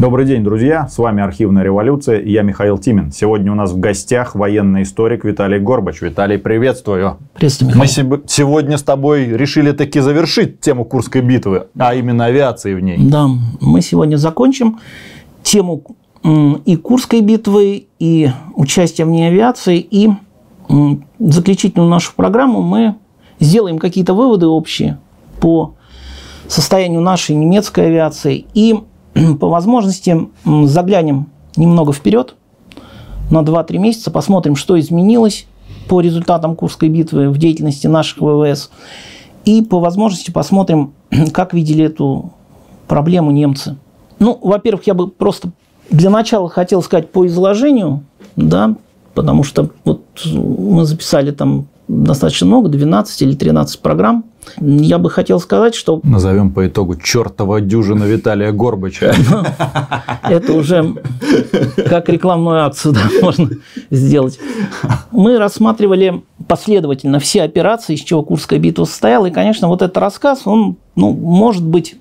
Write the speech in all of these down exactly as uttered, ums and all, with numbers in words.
Добрый день, друзья! С вами «Архивная революция» и я Михаил Тимин. Сегодня у нас в гостях военный историк Виталий Горбач. Виталий, приветствую! Приветствую, Михаил. Мы сегодня с тобой решили таки завершить тему Курской битвы, а именно авиации в ней. Да, мы сегодня закончим тему и Курской битвы, и участия в ней авиации, и заключительную нашу программу мы сделаем какие-то выводы общие по состоянию нашей немецкой авиации и по возможности заглянем немного вперед на два-три месяца, посмотрим, что изменилось по результатам Курской битвы в деятельности наших ВВС. И по возможности посмотрим, как видели эту проблему немцы. Ну, во-первых, я бы просто для начала хотел сказать по изложению, да, потому что вот мы записали там достаточно много, двенадцать или тринадцать программ. Я бы хотел сказать, что... Назовем по итогу «Чертова дюжина Виталия Горбача». Это уже как рекламную акцию, да, можно сделать. Мы рассматривали последовательно все операции, из чего Курская битва состояла. И, конечно, вот этот рассказ, он, ну, может быть,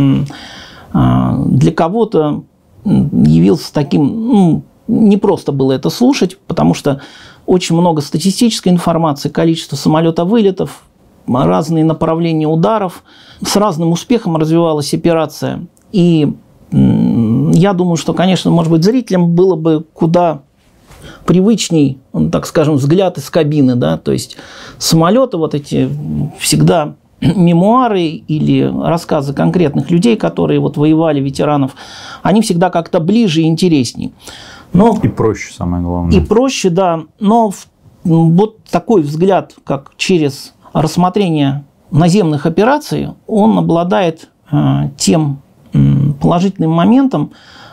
для кого-то явился таким... Ну, не просто было это слушать, потому что очень много статистической информации, количество самолета-вылетов, разные направления ударов. С разным успехом развивалась операция. И я думаю, что, конечно, может быть, зрителям было бы куда привычней, так скажем, взгляд из кабины. Да? То есть самолеты вот эти всегда мемуары или рассказы конкретных людей, которые вот воевали, ветеранов, они всегда как-то ближе и интереснее. Но, и проще, самое главное. И проще, да. Но вот такой взгляд, как через рассмотрение наземных операций, он обладает э, тем э, положительным моментом,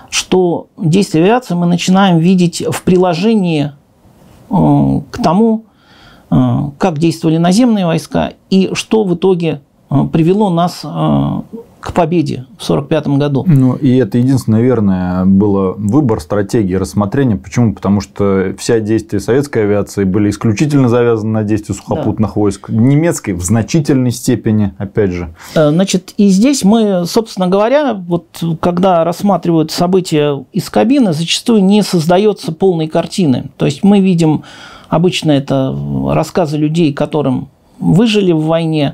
что действия авиации мы начинаем видеть в приложении э, к тому, э, как действовали наземные войска и что в итоге э, привело нас э, к победе в сорок пятом году. Ну, и это единственное, наверное, было выбор стратегии рассмотрения. Почему? Потому что вся действия советской авиации были исключительно завязаны на действия сухопутных да. войск. Немецкой в значительной степени, опять же. Значит, и здесь мы, собственно говоря, вот когда рассматривают события из кабины, зачастую не создается полной картины. То есть мы видим, обычно это рассказы людей, которым выжили в войне,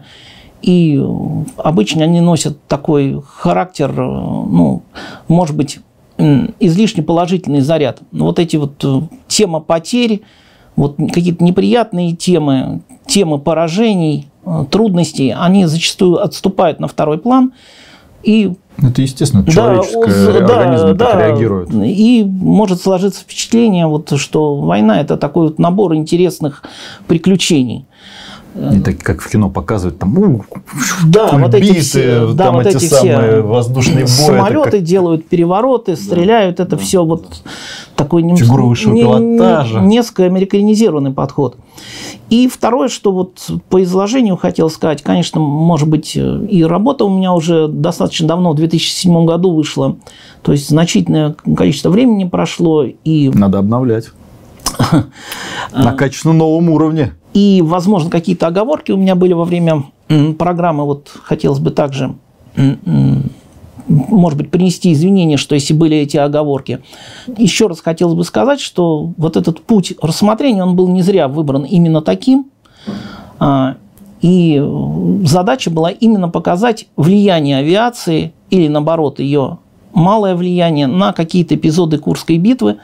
и обычно они носят такой характер, ну, может быть, излишне положительный заряд. Вот эти вот темы потерь, вот какие-то неприятные темы, темы поражений, трудностей, они зачастую отступают на второй план. И это естественно, человеческое да, организм да, так реагирует. И может сложиться впечатление, вот, что война – это такой вот набор интересных приключений. Не так, как в кино показывают, там у, да, кульбиты, вот эти все, да, там вот эти, эти самые все воздушные бои. Самолеты как... делают перевороты, стреляют, да. Это да. все вот такой фигура высшего не, пилотажа. Не, несколько американизированный подход. И второе, что вот по изложению хотел сказать, конечно, может быть, и работа у меня уже достаточно давно, в две тысячи седьмом году вышла, то есть значительное количество времени прошло. И... Надо обновлять. На качественно новом уровне. И, возможно, какие-то оговорки у меня были во время программы. Вот хотелось бы также, может быть, принести извинения, что если были эти оговорки. Еще раз хотелось бы сказать, что вот этот путь рассмотрения, он был не зря выбран именно таким. И задача была именно показать влияние авиации или, наоборот, ее малое влияние на какие-то эпизоды Курской битвы,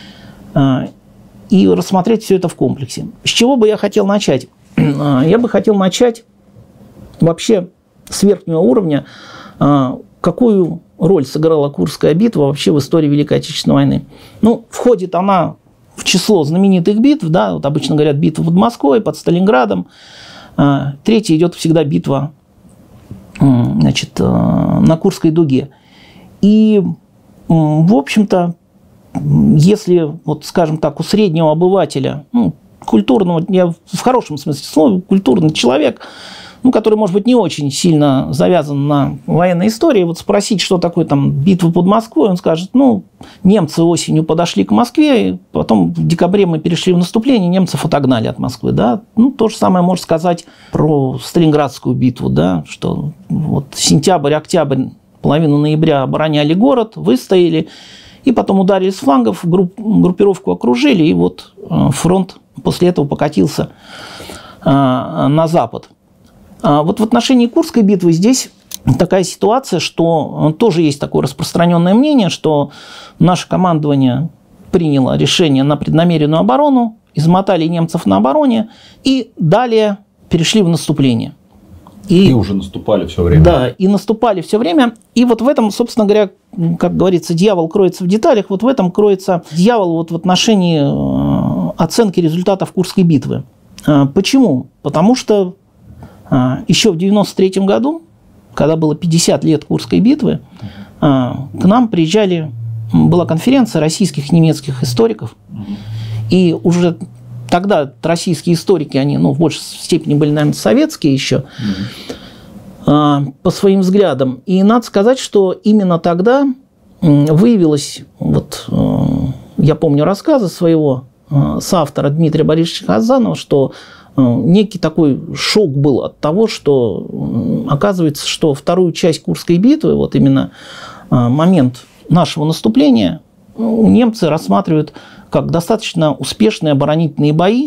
и рассмотреть все это в комплексе. С чего бы я хотел начать? Я бы хотел начать вообще с верхнего уровня, какую роль сыграла Курская битва вообще в истории Великой Отечественной войны. Ну, входит она в число знаменитых битв, да, вот обычно говорят битва под Москвой, под Сталинградом. Третья идет всегда битва, значит, на Курской дуге. И, в общем-то, если, вот, скажем так, у среднего обывателя, ну, культурного, я в хорошем смысле слова, культурный человек, ну, который, может быть, не очень сильно завязан на военной истории, вот спросить, что такое там битва под Москвой, он скажет, ну, немцы осенью подошли к Москве, и потом в декабре мы перешли в наступление, немцев отогнали от Москвы, да. Ну, то же самое можно сказать про Сталинградскую битву, да, что вот сентябрь, октябрь половину ноября обороняли город, выстояли, и потом ударили с флангов, групп, группировку окружили, и вот фронт после этого покатился на запад. Вот в отношении Курской битвы здесь такая ситуация, что тоже есть такое распространенное мнение, что наше командование приняло решение на преднамеренную оборону, измотали немцев на обороне и далее перешли в наступление. И, и уже наступали все время. Да, и наступали все время. И вот в этом, собственно говоря, как говорится, дьявол кроется в деталях. Вот в этом кроется дьявол вот в отношении оценки результатов Курской битвы. Почему? Потому что еще в девяносто третьем году, когда было пятьдесят лет Курской битвы, к нам приезжали, была конференция российских и немецких историков. И уже тогда российские историки, они ну, в большей степени были, наверное, советские еще, mm-hmm. по своим взглядам. И надо сказать, что именно тогда выявилось, вот, я помню рассказы своего соавтора Дмитрия Борисовича Хазанова, что некий такой шок был от того, что оказывается, что вторую часть Курской битвы, вот именно момент нашего наступления, немцы рассматривают как достаточно успешные оборонительные бои,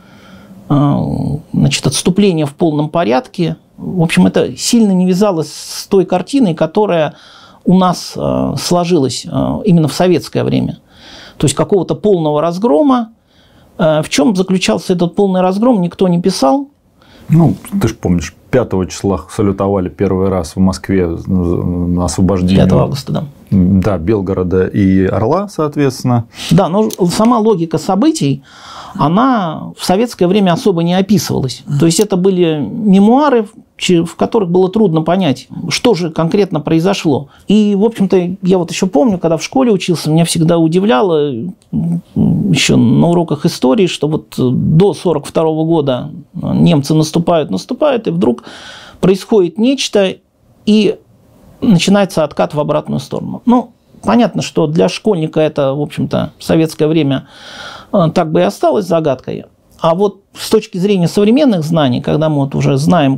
значит, отступление в полном порядке. В общем, это сильно не вязалось с той картиной, которая у нас сложилась именно в советское время. То есть какого-то полного разгрома. В чем заключался этот полный разгром, никто не писал. Ну, ты же помнишь, пятого числа салютовали первый раз в Москве на освобождение. пятого августа, да. Да, Белгорода и Орла, соответственно. Да, но сама логика событий, она в советское время особо не описывалась. То есть это были мемуары, в которых было трудно понять, что же конкретно произошло. И, в общем-то, я вот еще помню, когда в школе учился, меня всегда удивляло еще на уроках истории, что вот до сорок второго года немцы наступают, наступают, и вдруг происходит нечто, и начинается откат в обратную сторону. Ну, понятно, что для школьника это, в общем-то, в советское время так бы и осталось загадкой. А вот с точки зрения современных знаний, когда мы вот уже знаем,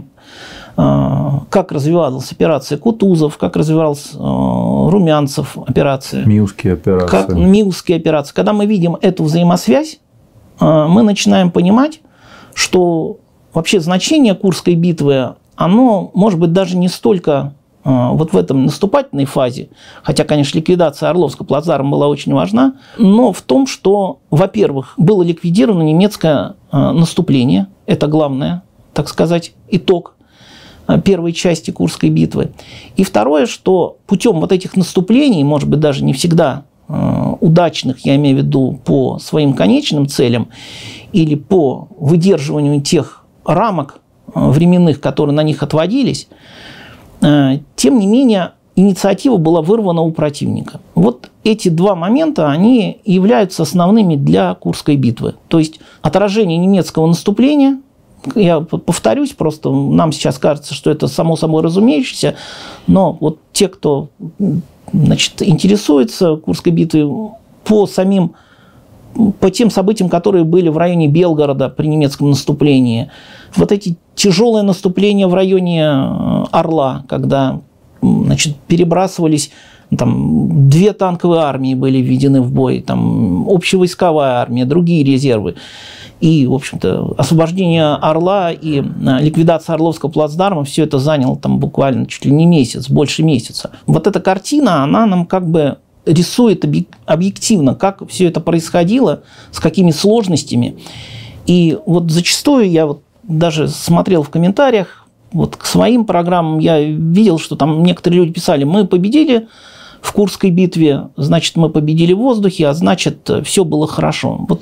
как развивалась операция Кутузов, как развивалась Румянцев операция. Миусские операции. Как Миусские операции. Когда мы видим эту взаимосвязь, мы начинаем понимать, что вообще значение Курской битвы, оно может быть даже не столько вот в этом наступательной фазе, хотя, конечно, ликвидация Орловского плацдарма была очень важна, но в том, что, во-первых, было ликвидировано немецкое наступление, это главное, так сказать, итог первой части Курской битвы. И второе, что путем вот этих наступлений, может быть, даже не всегда удачных, я имею в виду по своим конечным целям или по выдерживанию тех рамок временных, которые на них отводились, тем не менее, инициатива была вырвана у противника. Вот эти два момента, они являются основными для Курской битвы. То есть отражение немецкого наступления, я повторюсь, просто нам сейчас кажется, что это само собой разумеющееся, но вот те, кто, значит, интересуется Курской битвой по самим, по тем событиям, которые были в районе Белгорода при немецком наступлении, вот эти тяжелые наступления в районе Орла, когда, значит, перебрасывались, там, две танковые армии были введены в бой, там, общевойсковая армия, другие резервы. И, в общем-то, освобождение Орла и ликвидация Орловского плацдарма, все это заняло там буквально чуть ли не месяц, больше месяца. Вот эта картина, она нам как бы рисует объективно, как все это происходило, с какими сложностями. И вот зачастую я вот даже смотрел в комментариях, вот к своим программам я видел, что там некоторые люди писали: мы победили в Курской битве, значит, мы победили в воздухе, а значит, все было хорошо. Вот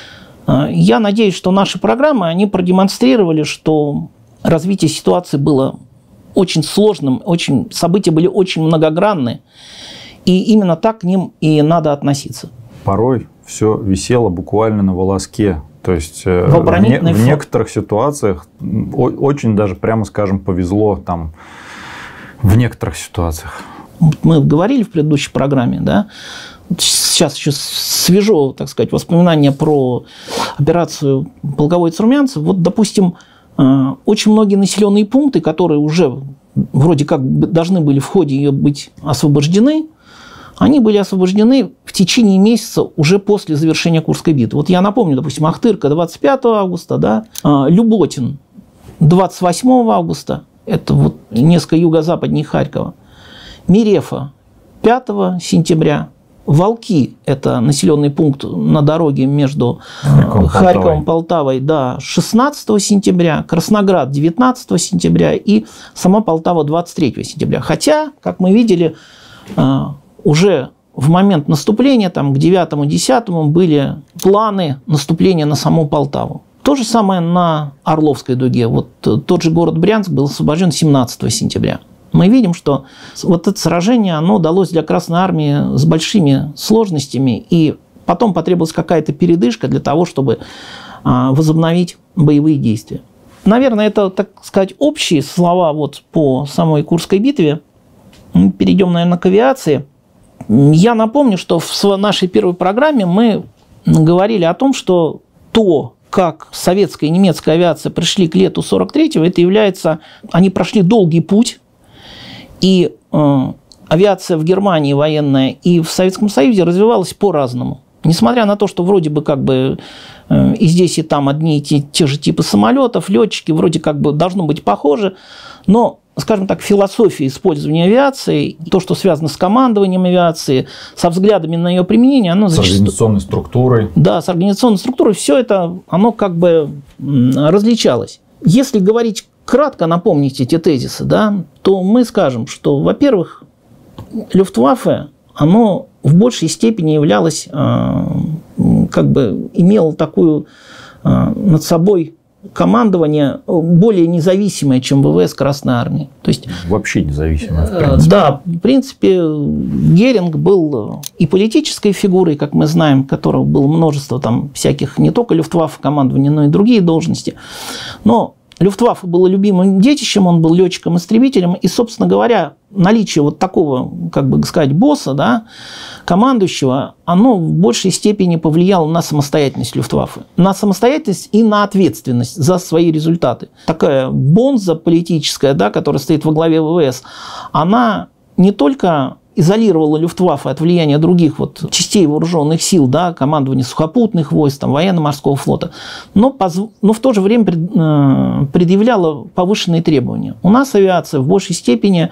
я надеюсь, что наши программы, они продемонстрировали, что развитие ситуации было очень сложным, очень, события были очень многогранны, и именно так к ним и надо относиться. Порой все висело буквально на волоске. То есть в, в, не, в некоторых ситуациях очень даже, прямо скажем, повезло там в некоторых ситуациях. Мы говорили в предыдущей программе, да? Сейчас еще свежо, так сказать, воспоминания про операцию полководец Румянцев. Вот, допустим, очень многие населенные пункты, которые уже вроде как должны были в ходе ее быть освобождены, они были освобождены в течение месяца уже после завершения Курской битвы. Вот я напомню, допустим, Ахтырка двадцать пятого августа, да, Люботин двадцать восьмого августа, это вот несколько юго-западнее Харькова, Мерефа пятого сентября, Волки – это населенный пункт на дороге между Харьковом, Харьковом и Полтавой, да, шестнадцатого сентября, Красноград девятнадцатого сентября и сама Полтава двадцать третьего сентября. Хотя, как мы видели, уже в момент наступления, там, к девятому-десятому, были планы наступления на саму Полтаву. То же самое на Орловской дуге. Вот тот же город Брянск был освобожден семнадцатого сентября. Мы видим, что вот это сражение, оно далось для Красной Армии с большими сложностями, и потом потребовалась какая-то передышка для того, чтобы возобновить боевые действия. Наверное, это, так сказать, общие слова вот по самой Курской битве. Перейдем, наверное, к авиации. Я напомню, что в нашей первой программе мы говорили о том, что то, как советская и немецкая авиация пришли к лету сорок третьего, это является... Они прошли долгий путь, и э, авиация в Германии военная и в Советском Союзе развивалась по-разному. Несмотря на то, что вроде бы как бы э, и здесь, и там одни и те, те же типы самолетов, летчики вроде как бы должно быть похожи, но, скажем так, философия использования авиации, то, что связано с командованием авиации, со взглядами на ее применение, оно с зачастую... организационной структурой. Да, с организационной структурой, все это, оно как бы различалось. Если говорить кратко, напомнить эти тезисы, да, то мы скажем, что, во-первых, Люфтваффе, оно в большей степени являлось, как бы имело такую над собой командование более независимое, чем ВВС Красной Армии. То есть, вообще независимое, в принципе. Да, в принципе, Геринг был и политической фигурой, как мы знаем, которого было множество там всяких, не только Люфтваффе командования, но и другие должности. Но Люфтваффе было любимым детищем, он был летчиком-истребителем, и, собственно говоря, наличие вот такого, как бы сказать, босса, да, командующего, оно в большей степени повлияло на самостоятельность Люфтваффе, на самостоятельность и на ответственность за свои результаты. Такая бонза политическая, да, которая стоит во главе ВВС, она не только изолировала Люфтваффе от влияния других вот частей вооруженных сил, да, командования сухопутных войск, там, военно-морского флота, но, позв... но в то же время пред... предъявляла повышенные требования. У нас авиация в большей степени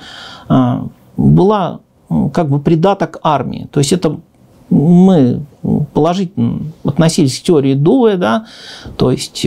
была как бы придаток армии. То есть это мы положительно относились к теории Дуэ, да, то есть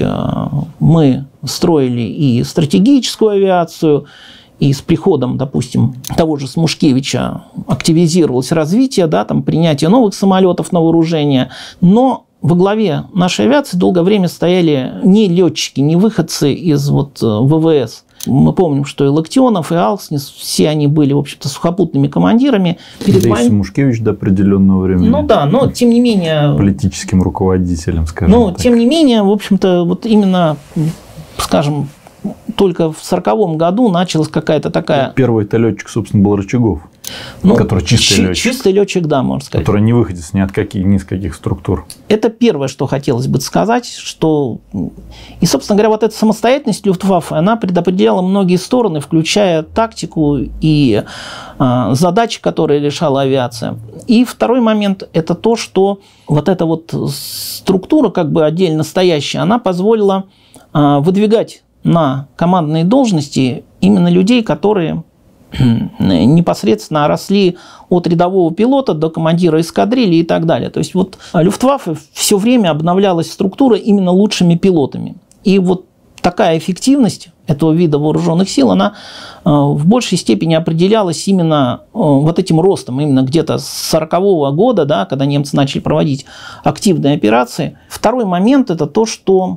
мы строили и стратегическую авиацию, и с приходом, допустим, того же Смушкевича активизировалось развитие, да, там, принятие новых самолетов на вооружение. Но во главе нашей авиации долгое время стояли не летчики, не выходцы из вот ВВС. Мы помним, что и Локтионов, и Алкснис, все они были, в общем-то, сухопутными командирами. Перед да войн... и Смушкевич до определенного времени. Ну да, но тем не менее... Политическим руководителем, скажем но, так. тем не менее, в общем-то, вот именно, скажем, только в сороковом году началась какая-то такая... Первый-то летчик, собственно, был Рычагов, ну, который чистый летчик. Чистый летчик, да, можно сказать. Который не выходит ни от каких, ни из каких структур. Это первое, что хотелось бы сказать, что... И, собственно говоря, вот эта самостоятельность Люфтваффе, она предопределяла многие стороны, включая тактику и э, задачи, которые решала авиация. И второй момент – это то, что вот эта вот структура, как бы отдельно стоящая, она позволила э, выдвигать на командные должности именно людей, которые непосредственно росли от рядового пилота до командира эскадрильи и так далее. То есть вот Люфтваффе все время обновлялась структура именно лучшими пилотами. И вот такая эффективность этого вида вооруженных сил, она в большей степени определялась именно вот этим ростом, именно где-то с сорокового года, да, когда немцы начали проводить активные операции. Второй момент – это то, что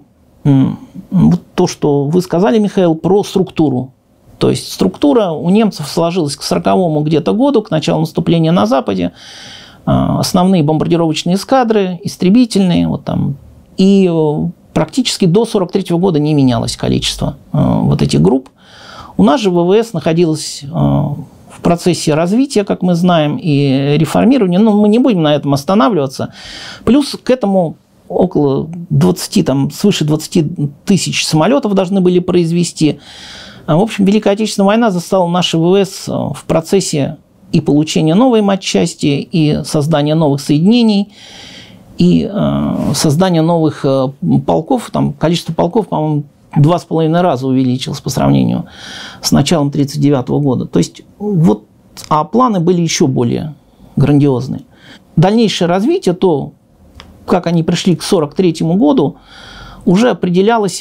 Вот то, что вы сказали, Михаил, про структуру. То есть структура у немцев сложилась к сороковому где-то году, к началу наступления на Западе. Основные бомбардировочные эскадры, истребительные. Вот там. И практически до сорок третьего года не менялось количество вот этих групп. У нас же ВВС находилось в процессе развития, как мы знаем, и реформирования. Но мы не будем на этом останавливаться. Плюс к этому... около двадцати, там, свыше двадцати тысяч самолетов должны были произвести. В общем, Великая Отечественная война застала наши ВВС в процессе и получения новой матчасти, и создания новых соединений, и э, создания новых э, полков. Там количество полков, по-моему, два с половиной раза увеличилось по сравнению с началом тысяча девятьсот тридцать девятого года. То есть, вот, а планы были еще более грандиозные. Дальнейшее развитие, то, как они пришли к сорок третьему году, уже определялось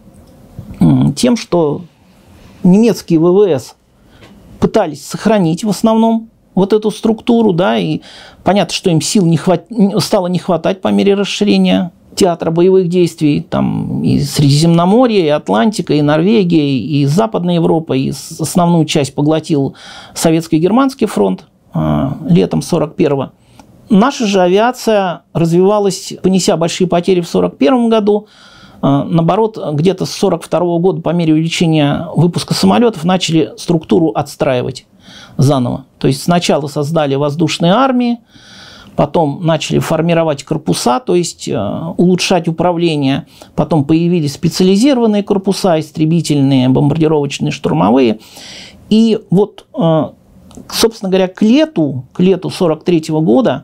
тем, что немецкие ВВС пытались сохранить в основном вот эту структуру, да, и понятно, что им сил не хват... стало не хватать по мере расширения театра боевых действий, там и Средиземноморье, и Атлантика, и Норвегия, и Западная Европа, и основную часть поглотил Советско-Германский фронт э, летом сорок первого. Наша же авиация развивалась, понеся большие потери в сорок первом году. Наоборот, где-то с сорок второго года по мере увеличения выпуска самолетов начали структуру отстраивать заново. То есть сначала создали воздушные армии, потом начали формировать корпуса, то есть улучшать управление. Потом появились специализированные корпуса, истребительные, бомбардировочные, штурмовые. И вот, собственно говоря, к лету, к лету сорок третьего года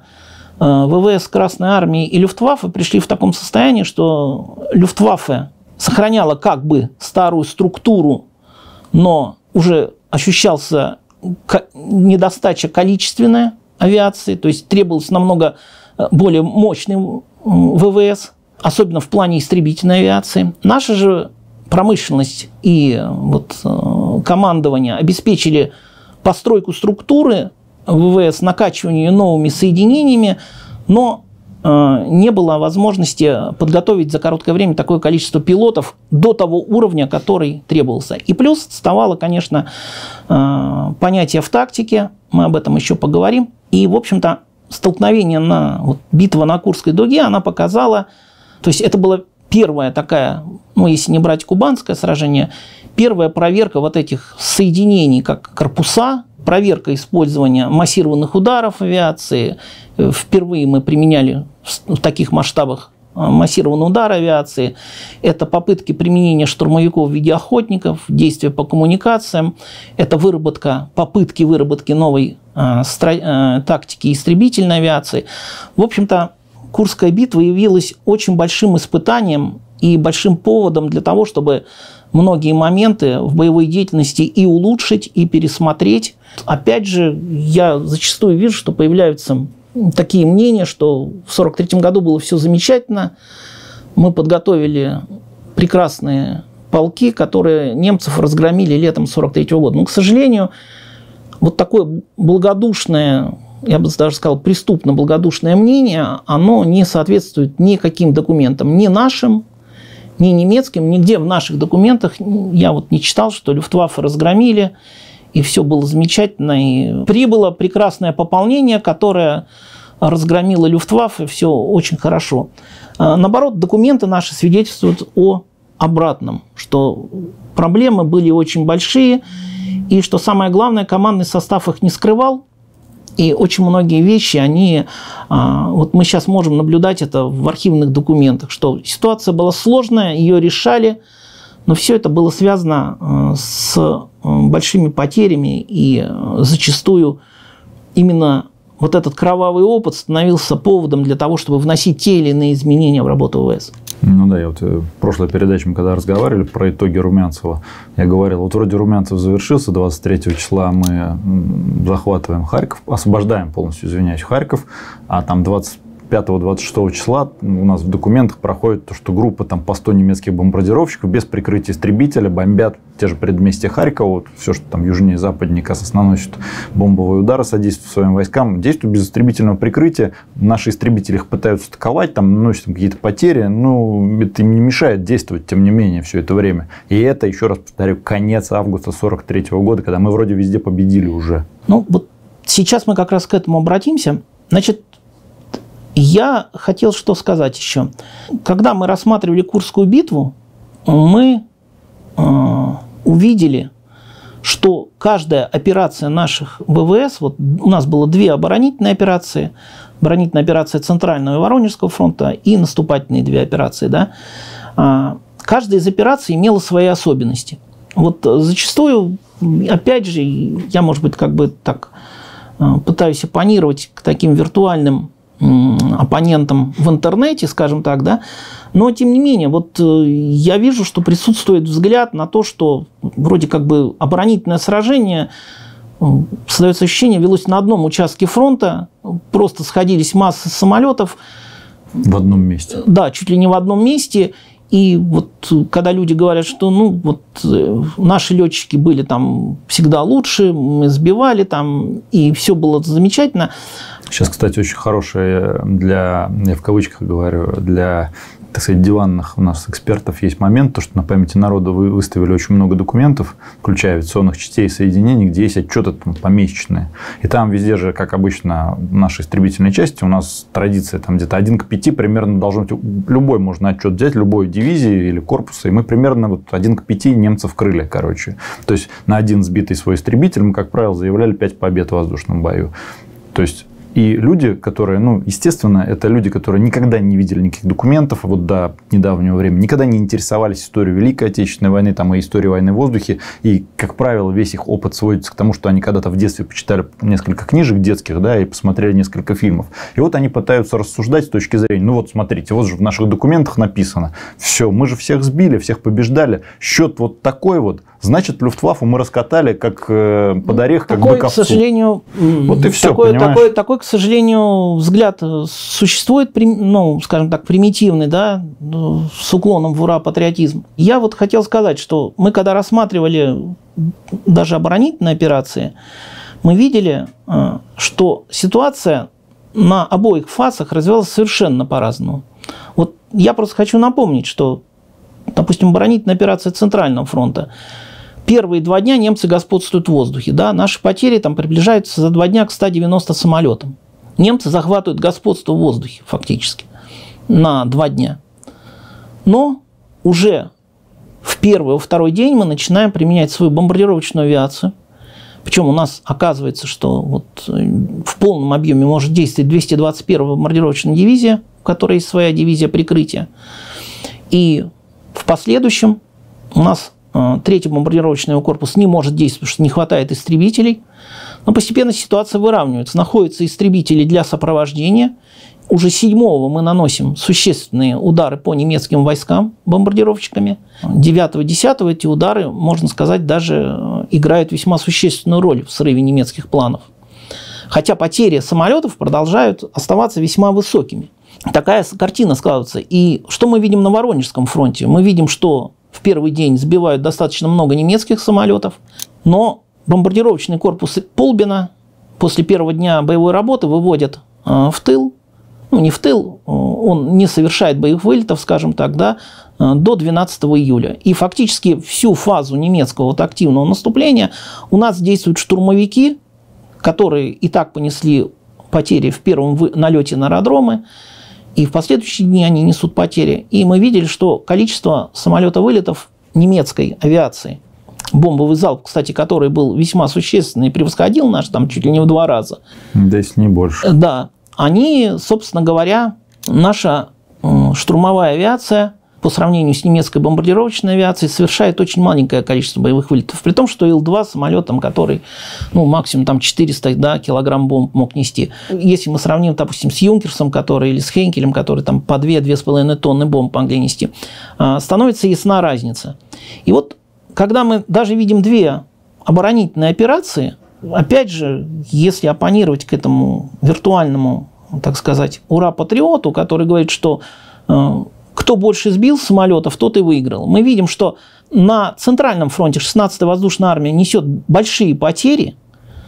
ВВС Красной Армии и Люфтваффе пришли в таком состоянии, что Люфтваффе сохраняла как бы старую структуру, но уже ощущался недостача количественная авиации, то есть требовалось намного более мощный ВВС, особенно в плане истребительной авиации. Наша же промышленность и вот командование обеспечили постройку структуры ВВС, накачивание новыми соединениями, но э, не было возможности подготовить за короткое время такое количество пилотов до того уровня, который требовался. И плюс вставало, конечно, э, понятие в тактике, мы об этом еще поговорим. И, в общем-то, столкновение на вот, битва на Курской дуге, она показала, то есть это была первая такая, ну, если не брать кубанское сражение, первая проверка вот этих соединений, как корпуса, проверка использования массированных ударов авиации. Впервые мы применяли в таких масштабах массированный удар авиации. Это попытки применения штурмовиков в виде охотников, действия по коммуникациям. Это выработка, попытки выработки новой э, стро... э, тактики истребительной авиации. В общем-то, Курская битва явилась очень большим испытанием и большим поводом для того, чтобы многие моменты в боевой деятельности и улучшить, и пересмотреть. Опять же, я зачастую вижу, что появляются такие мнения, что в сорок третьем году было все замечательно. Мы подготовили прекрасные полки, которые немцев разгромили летом сорок третьего года. Но, к сожалению, вот такое благодушное, я бы даже сказал, преступно благодушное мнение, оно не соответствует никаким документам, ни нашим, ни немецким. Нигде в наших документах я вот не читал, что Люфтваффе разгромили, и все было замечательно. И прибыло прекрасное пополнение, которое разгромило Люфтваффе, все очень хорошо. Наоборот, документы наши свидетельствуют о обратном, что проблемы были очень большие, и что самое главное, командный состав их не скрывал. И очень многие вещи, они, вот мы сейчас можем наблюдать это в архивных документах, что ситуация была сложная, ее решали, но все это было связано с большими потерями, и зачастую именно вот этот кровавый опыт становился поводом для того, чтобы вносить те или иные изменения в работу ВВС. Ну да, я вот в прошлой передаче, мы когда разговаривали про итоги Румянцева, я говорил, вот вроде Румянцев завершился, двадцать третьего числа мы захватываем Харьков, освобождаем полностью, извиняюсь, Харьков, а там двадцать пятого — двадцать шестого числа у нас в документах проходит то, что группа там по сто немецких бомбардировщиков без прикрытия истребителя бомбят те же предместья Харькова, вот все, что там южнее, западнее, Касас наносит бомбовые удары, содействуют своим войскам, действуют без истребительного прикрытия, наши истребители их пытаются атаковать, там наносят какие-то потери, но это им не мешает действовать, тем не менее, все это время. И это, еще раз повторю, конец августа сорок третьего года, когда мы вроде везде победили уже. Ну, вот сейчас мы как раз к этому обратимся. Значит, я хотел что сказать еще. Когда мы рассматривали Курскую битву, мы э, увидели, что каждая операция наших ВВС, вот у нас было две оборонительные операции, оборонительная операция Центрального и Воронежского фронта и наступательные две операции, да, э, каждая из операций имела свои особенности. Вот зачастую, опять же, я, может быть, как бы так пытаюсь оппонировать к таким виртуальным оппонентам в интернете, скажем так, да, но, тем не менее, вот я вижу, что присутствует взгляд на то, что вроде как бы оборонительное сражение, создается ощущение, велось на одном участке фронта, просто сходились массы самолетов. В одном месте. Да, чуть ли не в одном месте. И вот когда люди говорят, что ну, вот, наши летчики были там всегда лучше, мы сбивали там, и все было замечательно. Сейчас, кстати, очень хорошая для, я в кавычках говорю, для, так сказать, диванных у нас экспертов есть момент, то, что на памяти народа вы выставили очень много документов, включая авиационных частей и соединений, где есть отчеты там, помесячные. И там везде же, как обычно, в нашей истребительной части у нас традиция там где-то один к пяти примерно должен быть. Любой можно отчет взять, любой дивизии или корпуса, и мы примерно вот один к пяти немцев крыли, короче. То есть на один сбитый свой истребитель мы, как правило, заявляли пять побед в воздушном бою. То есть и люди, которые, ну, естественно, это люди, которые никогда не видели никаких документов, вот до недавнего времени, никогда не интересовались историей Великой Отечественной войны, там, и историей войны в воздухе. И, как правило, весь их опыт сводится к тому, что они когда-то в детстве почитали несколько книжек детских, да, и посмотрели несколько фильмов. И вот они пытаются рассуждать с точки зрения, ну, вот смотрите, вот же в наших документах написано, все, мы же всех сбили, всех побеждали, счет вот такой вот, значит, Люфтваффе мы раскатали как э, под орех, как такой, бык овцу. К сожалению, вот и все, такой, понимаешь? Такой, такой, к сожалению, взгляд существует, ну, скажем так, примитивный, да, с уклоном в ура-патриотизм. Я вот хотел сказать, что мы, когда рассматривали даже оборонительные операции, мы видели, что ситуация на обоих фасах развивалась совершенно по-разному. Вот я просто хочу напомнить, что, допустим, оборонительная операция Центрального фронта. Первые два дня немцы господствуют в воздухе. Да? Наши потери там приближаются за два дня к ста девяноста самолетам. Немцы захватывают господство в воздухе фактически на два дня. Но уже в первый, во второй день мы начинаем применять свою бомбардировочную авиацию. Причем у нас оказывается, что вот в полном объеме может действовать двести двадцать первая бомбардировочная дивизия, у которой есть своя дивизия прикрытия. И в последующем у нас третий бомбардировочный корпус не может действовать, потому что не хватает истребителей. Но постепенно ситуация выравнивается. Находятся истребители для сопровождения. Уже седьмого мы наносим существенные удары по немецким войскам бомбардировщиками. девятого-десятого эти удары, можно сказать, даже играют весьма существенную роль в срыве немецких планов. Хотя потери самолетов продолжают оставаться весьма высокими. Такая картина складывается. И что мы видим на Воронежском фронте? Мы видим, что в первый день сбивают достаточно много немецких самолетов, но бомбардировочный корпус Полбина после первого дня боевой работы выводят в тыл, ну не в тыл, он не совершает боевых вылетов, скажем так, да, до двенадцатого июля. И фактически всю фазу немецкого вот активного наступления у нас действуют штурмовики, которые и так понесли потери в первом налете на аэродромы, и в последующие дни они несут потери. И мы видели, что количество самолета-вылетов немецкой авиации, бомбовый залп, кстати, который был весьма существенный, превосходил наш там чуть ли не в два раза. Да, если не больше. Да. Они, собственно говоря, наша штурмовая авиация по сравнению с немецкой бомбардировочной авиацией совершает очень маленькое количество боевых вылетов. При том, что Ил-два самолет, там, который ну, максимум там, четыреста да, килограмм бомб мог нести. Если мы сравним, допустим, с Юнкерсом, который, или с Хейнкелем, который там, по две-две с половиной тонны бомб могли нести, становится ясна разница. И вот когда мы даже видим две оборонительные операции, опять же, если оппонировать к этому виртуальному, так сказать, ура-патриоту, который говорит, что кто больше сбил самолетов, тот и выиграл. Мы видим, что на Центральном фронте шестнадцатая воздушная армия несет большие потери,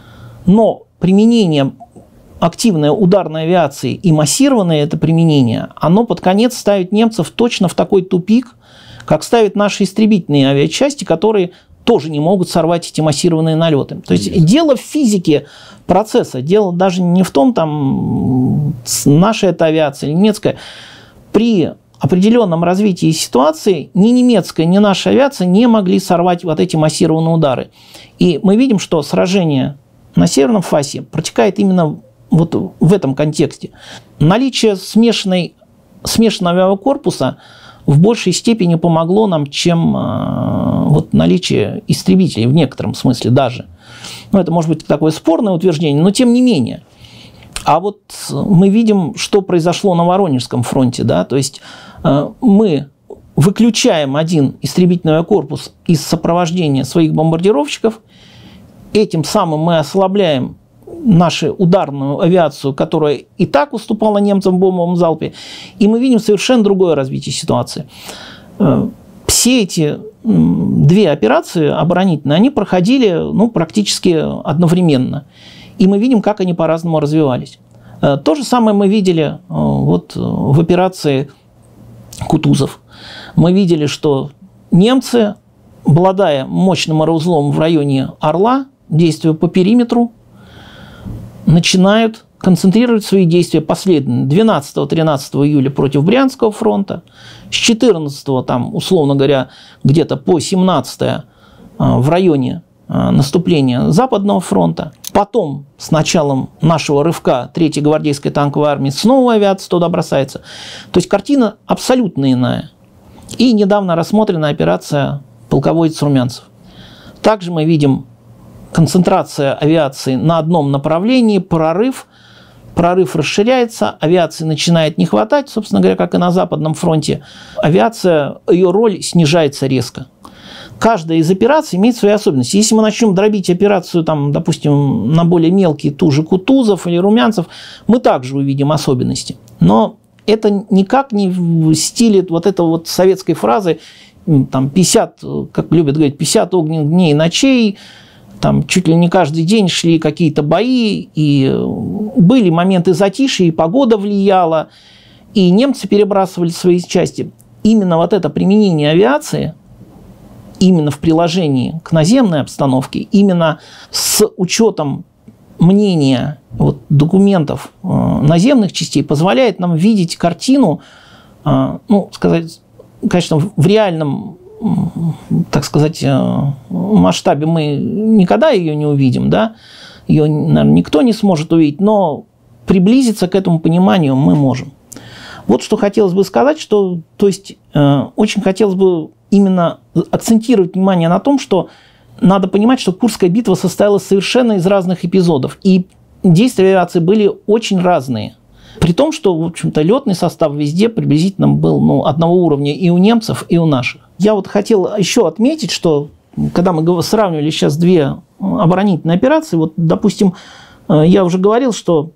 но применение активной ударной авиации и массированное это применение, оно под конец ставит немцев точно в такой тупик, как ставят наши истребительные авиачасти, которые тоже не могут сорвать эти массированные налеты. То есть дело в физике процесса, дело даже не в том, там, наша это авиация или немецкая. При определенном развитии ситуации ни немецкая, ни наша авиация не могли сорвать вот эти массированные удары. И мы видим, что сражение на Северном фасе протекает именно вот в этом контексте. Наличие смешанной, смешанного авиакорпуса в большей степени помогло нам, чем вот наличие истребителей в некотором смысле даже. Ну, это может быть такое спорное утверждение, но тем не менее. А вот мы видим, что произошло на Воронежском фронте. Да? То есть мы выключаем один истребительный авиакорпус из сопровождения своих бомбардировщиков. Этим самым мы ослабляем нашу ударную авиацию, которая и так уступала немцам в бомбовом залпе. И мы видим совершенно другое развитие ситуации. Все эти две операции оборонительные, они проходили ну, практически одновременно. И мы видим, как они по-разному развивались. То же самое мы видели вот в операции Кутузов. Мы видели, что немцы, обладая мощным аэроузлом в районе Орла, действуя по периметру, начинают концентрировать свои действия последовательно. двенадцатого-тринадцатого июля против Брянского фронта, с четырнадцатого, там, условно говоря, где-то по семнадцатое в районе наступления Западного фронта. Потом, с началом нашего рывка третьей гвардейской танковой армии, снова авиация туда бросается. То есть картина абсолютно иная. И недавно рассмотрена операция «Полководец Румянцев». Также мы видим концентрация авиации на одном направлении, прорыв. Прорыв расширяется, авиации начинает не хватать, собственно говоря, как и на Западном фронте. Авиация, ее роль снижается резко. Каждая из операций имеет свои особенности. Если мы начнем дробить операцию, там, допустим, на более мелкие, ту же Кутузов или Румянцев, мы также увидим особенности. Но это никак не в стиле вот этой вот советской фразы, там, пятьдесят, как любят говорить, пятьдесят огненных дней и ночей, там чуть ли не каждый день шли какие-то бои, и были моменты затишья, и погода влияла, и немцы перебрасывали свои части. Именно вот это применение авиации, именно в приложении к наземной обстановке, именно с учетом мнения вот, документов э, наземных частей, позволяет нам видеть картину, э, ну, сказать, конечно, в реальном, э, так сказать, э, масштабе мы никогда ее не увидим, да, ее, наверное, никто не сможет увидеть, но приблизиться к этому пониманию мы можем. Вот что хотелось бы сказать, что, то есть, э, очень хотелось бы именно акцентировать внимание на том, что надо понимать, что Курская битва состояла совершенно из разных эпизодов. И действия авиации были очень разные. При том, что, в общем-то, летный состав везде приблизительно был ну, одного уровня и у немцев, и у наших. Я вот хотел еще отметить, что когда мы сравнивали сейчас две оборонительные операции, вот, допустим, я уже говорил, что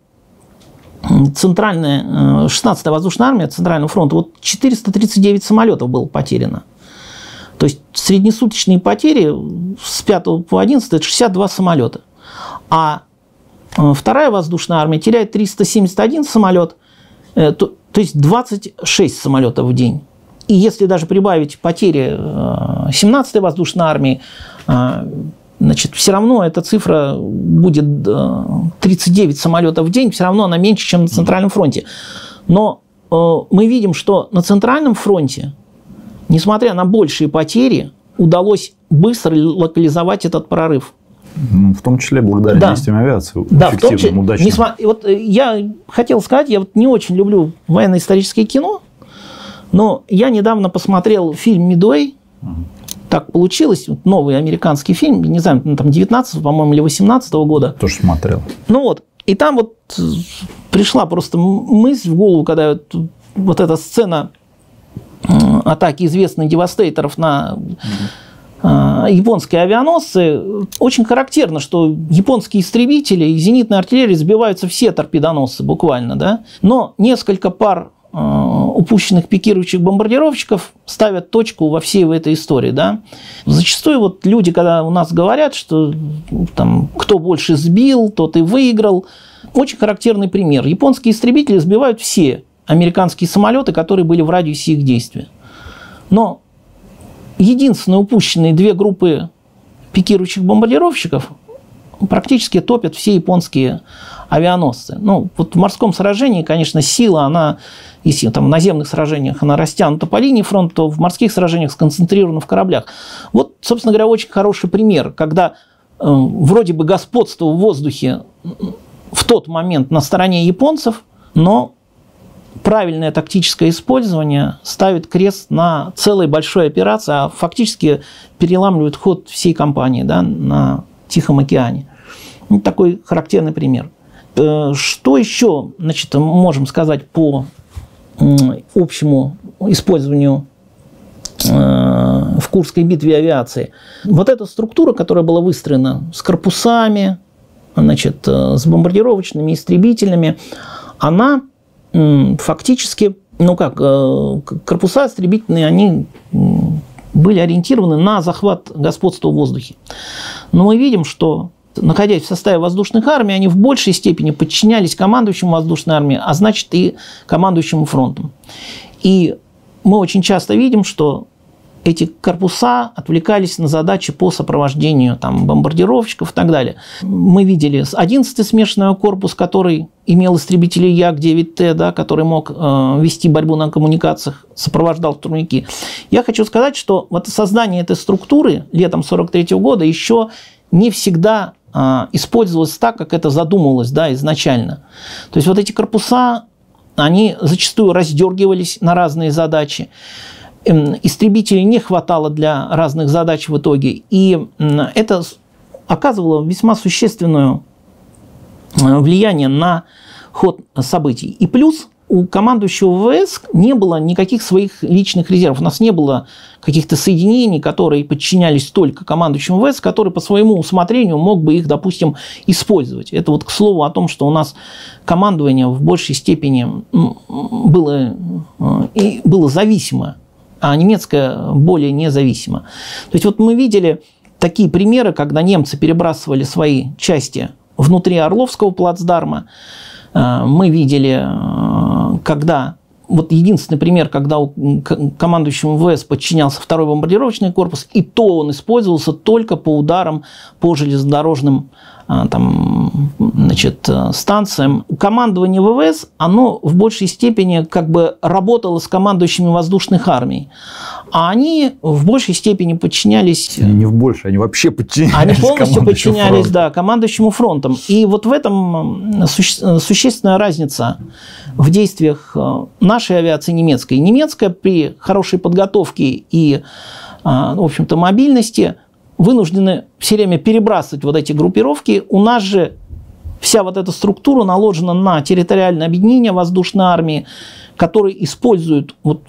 центральная, шестнадцатая воздушная армия Центрального фронта, вот четыреста тридцать девять самолетов было потеряно. То есть среднесуточные потери с пятого по одиннадцатое – это шестьдесят два самолета. А вторая воздушная армия теряет триста семьдесят один самолет, то, то есть двадцать шесть самолетов в день. И если даже прибавить потери семнадцатой воздушной армии, значит, все равно эта цифра будет тридцать девять самолетов в день, все равно она меньше, чем на Центральном фронте. Но мы видим, что на Центральном фронте, несмотря на большие потери, удалось быстро локализовать этот прорыв. Ну, в том числе благодаря да. действиям авиации, да, эффективным, в том числе, удачным. Несмотря, вот я хотел сказать, я вот не очень люблю военно-историческое кино, но я недавно посмотрел фильм «Мидуэй». Угу. Так получилось, вот новый американский фильм, не знаю, там девятнадцатого, по-моему, или восемнадцатого года. Тоже смотрел. Ну вот, и там вот пришла просто мысль в голову, когда вот, вот эта сцена атаки известных девастейторов на mm-hmm. э, японские авианосцы. Очень характерно, что японские истребители и зенитная артиллерия сбиваются все торпедоносцы буквально, да? Но несколько пар э, упущенных пикирующих бомбардировщиков ставят точку во всей в этой истории, да? Зачастую вот люди, когда у нас говорят, что там, кто больше сбил, тот и выиграл. Очень характерный пример. Японские истребители сбивают все американские самолеты, которые были в радиусе их действия. Но единственные упущенные две группы пикирующих бомбардировщиков практически топят все японские авианосцы. Ну, вот в морском сражении, конечно, сила, она, если там в наземных сражениях она растянута по линии фронта, то в морских сражениях сконцентрирована в кораблях. Вот, собственно говоря, очень хороший пример, когда э, вроде бы господство в воздухе в тот момент на стороне японцев, но правильное тактическое использование ставит крест на целой большой операции, а фактически переламывает ход всей кампании, да, на Тихом океане. Вот такой характерный пример. Что еще, значит, можем сказать по общему использованию в Курской битве авиации? Вот эта структура, которая была выстроена с корпусами, значит, с бомбардировочными истребителями, она фактически, ну как, корпуса истребительные, они были ориентированы на захват господства в воздухе. Но мы видим, что, находясь в составе воздушных армий, они в большей степени подчинялись командующему воздушной армии, а значит и командующему фронтом. И мы очень часто видим, что эти корпуса отвлекались на задачи по сопровождению там, бомбардировщиков и так далее. Мы видели одиннадцатый смешанный корпус, который имел истребители Як девять Т, да, который мог э, вести борьбу на коммуникациях, сопровождал штурмовики. Я хочу сказать, что вот создание этой структуры летом сорок третьего года еще не всегда э, использовалось так, как это задумывалось, да, изначально. То есть вот эти корпуса, они зачастую раздергивались на разные задачи. Истребителей не хватало для разных задач в итоге. И это оказывало весьма существенное влияние на ход событий. И плюс у командующего ВВС не было никаких своих личных резервов. У нас не было каких-то соединений, которые подчинялись только командующему ВВС, который по своему усмотрению мог бы их, допустим, использовать. Это вот к слову о том, что у нас командование в большей степени было, и было зависимо, а немецкая более независима. То есть вот мы видели такие примеры, когда немцы перебрасывали свои части внутри Орловского плацдарма. Мы видели, когда... Вот единственный пример, когда командующему ВВС подчинялся второй бомбардировочный корпус, и то он использовался только по ударам по железнодорожным там, значит, станциям. Командование ВВС, оно в большей степени как бы работало с командующими воздушных армий, а они в большей степени подчинялись... Не в большей, они вообще подчинялись. Они полностью подчинялись, да, командующему фронтом. И вот в этом суще... существенная разница в действиях нашей авиации немецкой. Немецкая при хорошей подготовке и, в общем-то, мобильности вынуждены все время перебрасывать вот эти группировки. У нас же вся вот эта структура наложена на территориальное объединение воздушной армии, которые используют вот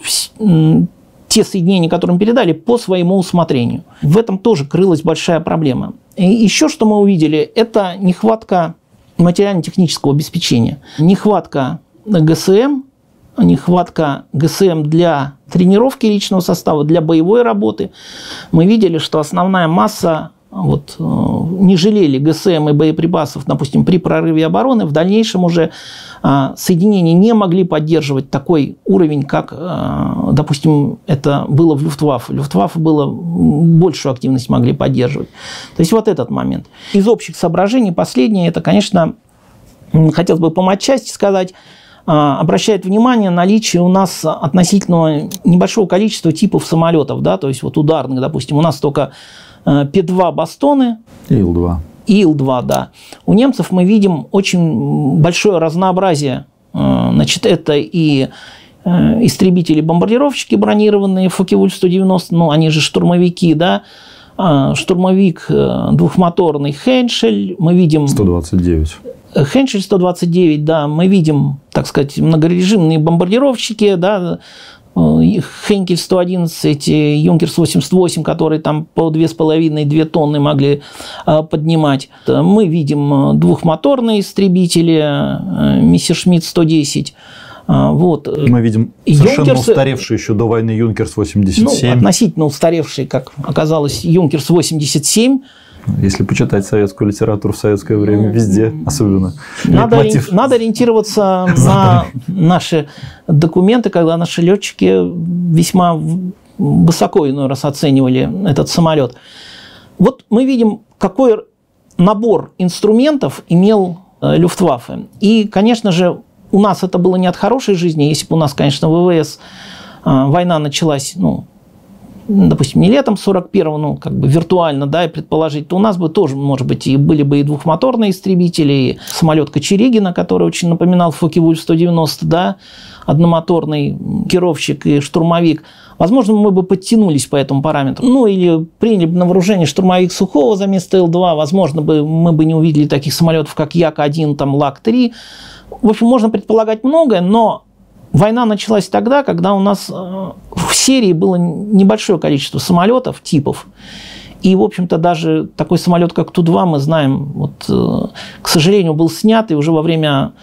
те соединения, которые им передали, по своему усмотрению. В этом тоже крылась большая проблема. И еще что мы увидели, это нехватка материально-технического обеспечения, нехватка ГСМ, нехватка ГСМ для тренировки личного состава, для боевой работы. Мы видели, что основная масса, вот, не жалели ГСМ и боеприпасов, допустим, при прорыве обороны. В дальнейшем уже соединения не могли поддерживать такой уровень, как, допустим, это было в Люфтваффе. Люфтваффе было большую активность могли поддерживать. То есть вот этот момент. Из общих соображений последнее, это, конечно, хотелось бы по матчасти сказать, обращает внимание на наличие у нас относительно небольшого количества типов самолетов, да, то есть вот ударных, допустим, у нас только Пи два Бостоны. И Ил два. Ил два, да. У немцев мы видим очень большое разнообразие. Значит, это и истребители-бомбардировщики бронированные, Фокке-Вульф сто девяносто, ну, они же штурмовики, да, штурмовик двухмоторный Хеншель, мы видим... сто двадцать девять. Хеншель сто двадцать девять, да, мы видим, так сказать, многорежимные бомбардировщики, да, Хенкель сто одиннадцать, Юнкерс восемьдесят восемь, которые там по две с половиной - две тонны могли поднимать. Мы видим двухмоторные истребители, Мессершмитт сто десять. Вот. Мы видим совершенно Юнкерс... устаревший еще до войны Юнкерс восемьдесят семь. Ну, относительно устаревший, как оказалось, Юнкерс восемьдесят семь. Если почитать советскую литературу в советское время, везде особенно. Надо, ори... надо ориентироваться на наши документы, когда наши летчики весьма высоко иной раз оценивали этот самолет. Вот мы видим, какой набор инструментов имел Люфтваффе. И, конечно же, у нас это было не от хорошей жизни. Если бы у нас, конечно, ВВС, война началась, ну, допустим, не летом сорок первого, ну, как бы виртуально, да, и предположить, то у нас бы тоже, может быть, и были бы и двухмоторные истребители, и самолет Кочерегина, который очень напоминал Фокке-Вульф сто девяносто, да, одномоторный пикировщик и штурмовик. Возможно, мы бы подтянулись по этому параметру. Ну, или приняли бы на вооружение штурмовик Сухого за место Ил два. Возможно, бы мы бы не увидели таких самолетов, как Як один, там, Лак три. В общем, можно предполагать многое, но война началась тогда, когда у нас в серии было небольшое количество самолетов, типов. И, в общем-то, даже такой самолет, как Ту два, мы знаем, вот, к сожалению, был снят, и уже во время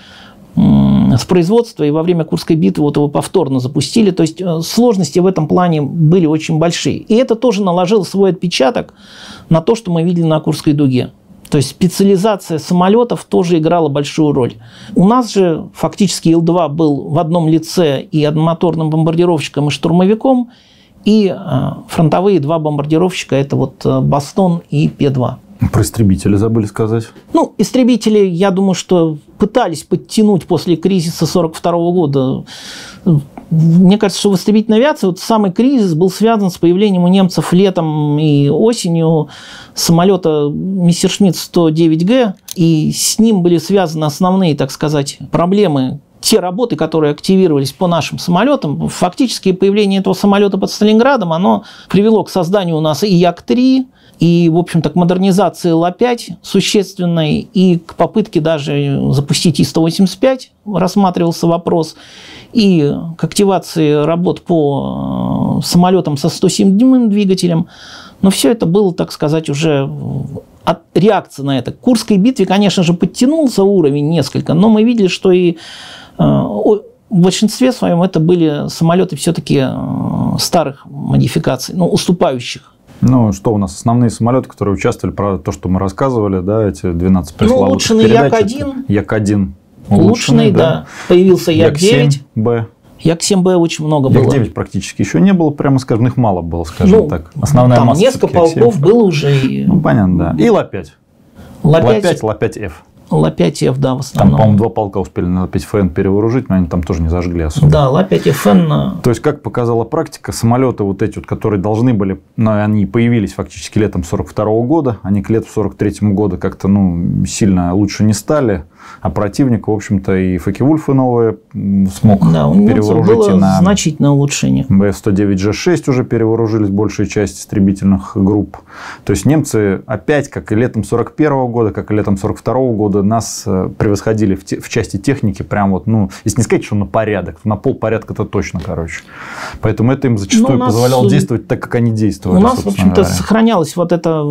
с производства и во время Курской битвы вот его повторно запустили. То есть сложности в этом плане были очень большие. И это тоже наложило свой отпечаток на то, что мы видели на Курской дуге. То есть специализация самолетов тоже играла большую роль. У нас же фактически Ил два был в одном лице и одномоторным бомбардировщиком, и штурмовиком, и фронтовые два бомбардировщика – это вот Бастон и П два. Про истребители забыли сказать. Ну, истребители, я думаю, что пытались подтянуть после кризиса сорок второго года. Мне кажется, что в истребительной авиации вот самый кризис был связан с появлением у немцев летом и осенью самолета Мессершмитт сто девять Г, и с ним были связаны основные, так сказать, проблемы. Те работы, которые активировались по нашим самолетам, фактически появление этого самолета под Сталинградом, оно привело к созданию у нас и Як три, и, в общем-то, к модернизации Ла пять существенной, и к попытке даже запустить И сто восемьдесят пять рассматривался вопрос, и к активации работ по самолетам со сто семидюймовым двигателем. Но все это было, так сказать, уже от реакции на это. К Курской битве, конечно же, подтянулся уровень несколько, но мы видели, что и в большинстве своем это были самолеты все-таки старых модификаций, ну, уступающих. Ну, что у нас? Основные самолеты, которые участвовали, про то, что мы рассказывали, да, эти двенадцать пресловутых ну, улучшенный Як один. Як один. Улучшенный, да. да. Появился Як девять. Б. Як семь Б очень много было. Як девять практически еще не было, прямо скажем, их мало было, скажем ну, так. Основная там масса. Несколько полков было уже. И... Ну, понятно, да. И Ла пять. Ла пять, Ла пять Ф. Ла пять Ф, да, в основном. Там, по-моему, два полка успели на Ла пять Ф Н перевооружить, но они там тоже не зажгли особо. Да, Ла пять Ф Н. То есть, как показала практика, самолеты вот эти, вот, которые должны были, но они появились фактически летом сорок второго года, они к лету сорок третьему года как-то ну, сильно лучше не стали, а противник, в общем-то, и Фокке-Вульфы новые смог да, у перевооружить. Было и на значительное улучшение. Б сто девять Ж шесть уже перевооружились большая часть истребительных групп. То есть, немцы опять, как и летом сорок первого года, как и летом сорок второго года, нас превосходили в, те, в части техники прям вот, ну, если не сказать, что на порядок, то на полпорядка-то точно, короче. Поэтому это им зачастую нас, позволяло действовать так, как они действовали. У нас, в общем-то, говоря. сохранялось вот это...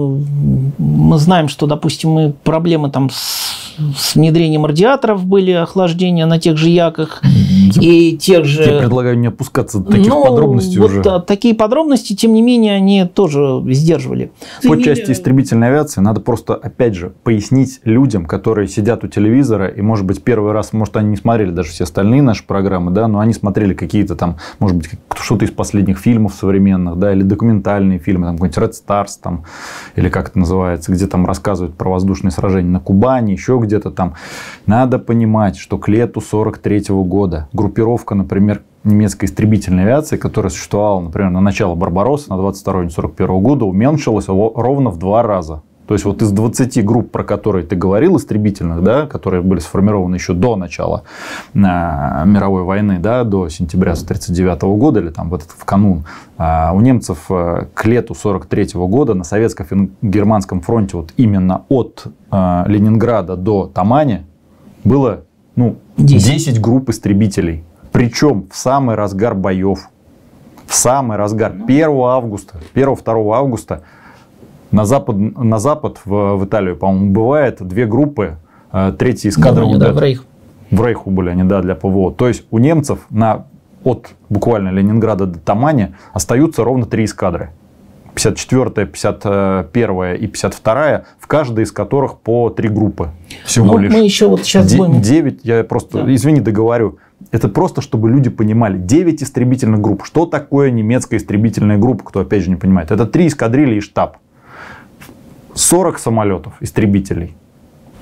Мы знаем, что, допустим, мы проблемы там с, с внедрением радиаторов были, охлаждения на тех же Яках я, и тех же... Я предлагаю не опускаться до таких ну, подробностей вот уже. Такие подробности, тем не менее, они тоже сдерживали. По части истребительной авиации надо просто, опять же, пояснить людям, которые сидят у телевизора, и, может быть, первый раз, может, они не смотрели даже все остальные наши программы, да, но они смотрели какие-то там, может быть, что-то из последних фильмов современных, да, или документальные фильмы, там какой-нибудь Red Stars, там, или как это называется, где там рассказывают про воздушные сражения на Кубани, еще где-то там. Надо понимать, что к лету сорок третьего года группировка, например, немецкой истребительной авиации, которая существовала, например, на начало Барбароссы, на двадцать второй июня сорок первого года, уменьшилась ровно в два раза. То есть, вот из двадцати групп, про которые ты говорил, истребительных, да, которые были сформированы еще до начала э, мировой войны, да, до сентября тридцать девятого года, или там в, этот, в канун, э, у немцев э, к лету сорок третьего года на советско-германском фронте вот именно от э, Ленинграда до Тамани было ну, десять групп истребителей. Причем в самый разгар боев, в самый разгар первого августа, первого-второго августа На запад, на запад в, в Италию, по-моему, бывает две группы, третья эскадра. Да, да, в Рейх. В Рейху были они, да, для ПВО. То есть, у немцев на, от буквально Ленинграда до Тамани остаются ровно три эскадры. пятьдесят четвёртая, пятьдесят первая и пятьдесят вторая, в каждой из которых по три группы. Всего ну, лишь. Мы еще вот сейчас будем... девять, я просто, да. извини, договорю. Это просто, чтобы люди понимали. девять истребительных групп. Что такое немецкая истребительная группа, кто опять же не понимает? Это три эскадрильи и штаб. сорок самолетов, истребителей. Полк.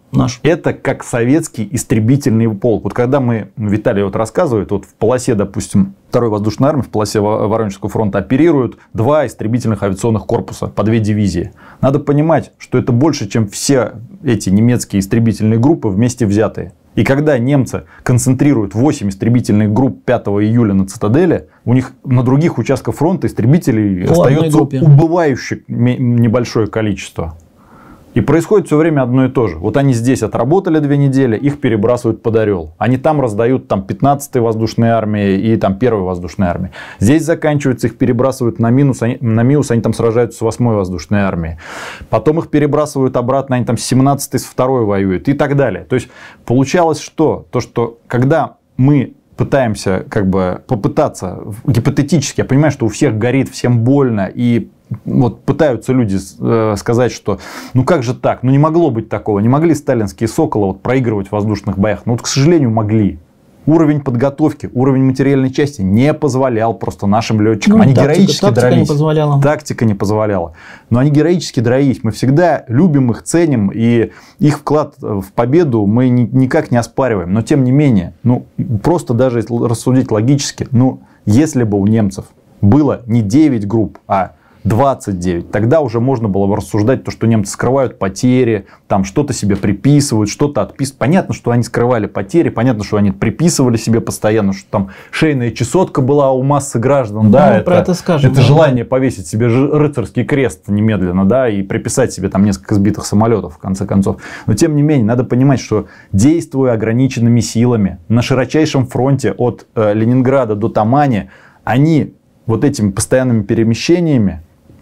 наш. Это как советский истребительный полк. Вот когда мы, Виталий вот рассказывает, вот в полосе, допустим, второй воздушной армии, в полосе Воронежского фронта оперируют два истребительных авиационных корпуса по две дивизии. Надо понимать, что это больше, чем все эти немецкие истребительные группы вместе взятые. И когда немцы концентрируют восемь истребительных групп пятого июля на Цитадели, у них на других участках фронта истребителей По остается убывающее небольшое количество. И происходит все время одно и то же. Вот они здесь отработали две недели, их перебрасывают под Орел. Они там раздают там, пятнадцатой воздушной армии и там, первой воздушной армии. Здесь заканчивается, их перебрасывают на минус, они, на минус, они там сражаются с восьмой воздушной армией. Потом их перебрасывают обратно, они там с семнадцатой, с второй воюют и так далее. То есть получалось что? То, что когда мы пытаемся как бы попытаться гипотетически, я понимаю, что у всех горит, всем больно, и вот пытаются люди сказать, что ну как же так, ну не могло быть такого, не могли сталинские «Соколы» вот проигрывать в воздушных боях. Но вот, к сожалению, могли. Уровень подготовки, уровень материальной части не позволял просто нашим летчикам. Ну, они тактика, героически тактика дрались. Не позволяла. Тактика не позволяла. Но они героически дрались. Мы всегда любим их, ценим, и их вклад в победу мы ни, никак не оспариваем. Но тем не менее, ну просто даже рассудить логически, ну если бы у немцев было не девять групп, а двадцать девять. Тогда уже можно было бы рассуждать то, что немцы скрывают потери, там что-то себе приписывают, что-то отписывают. Понятно, что они скрывали потери, понятно, что они приписывали себе постоянно, что там шейная чесотка была у массы граждан. Ну, да, это, это, скажем, это да. желание повесить себе рыцарский крест немедленно, да, и приписать себе там несколько сбитых самолетов, в конце концов. Но тем не менее, надо понимать, что действуя ограниченными силами на широчайшем фронте от э, Ленинграда до Тамани, они вот этими постоянными перемещениями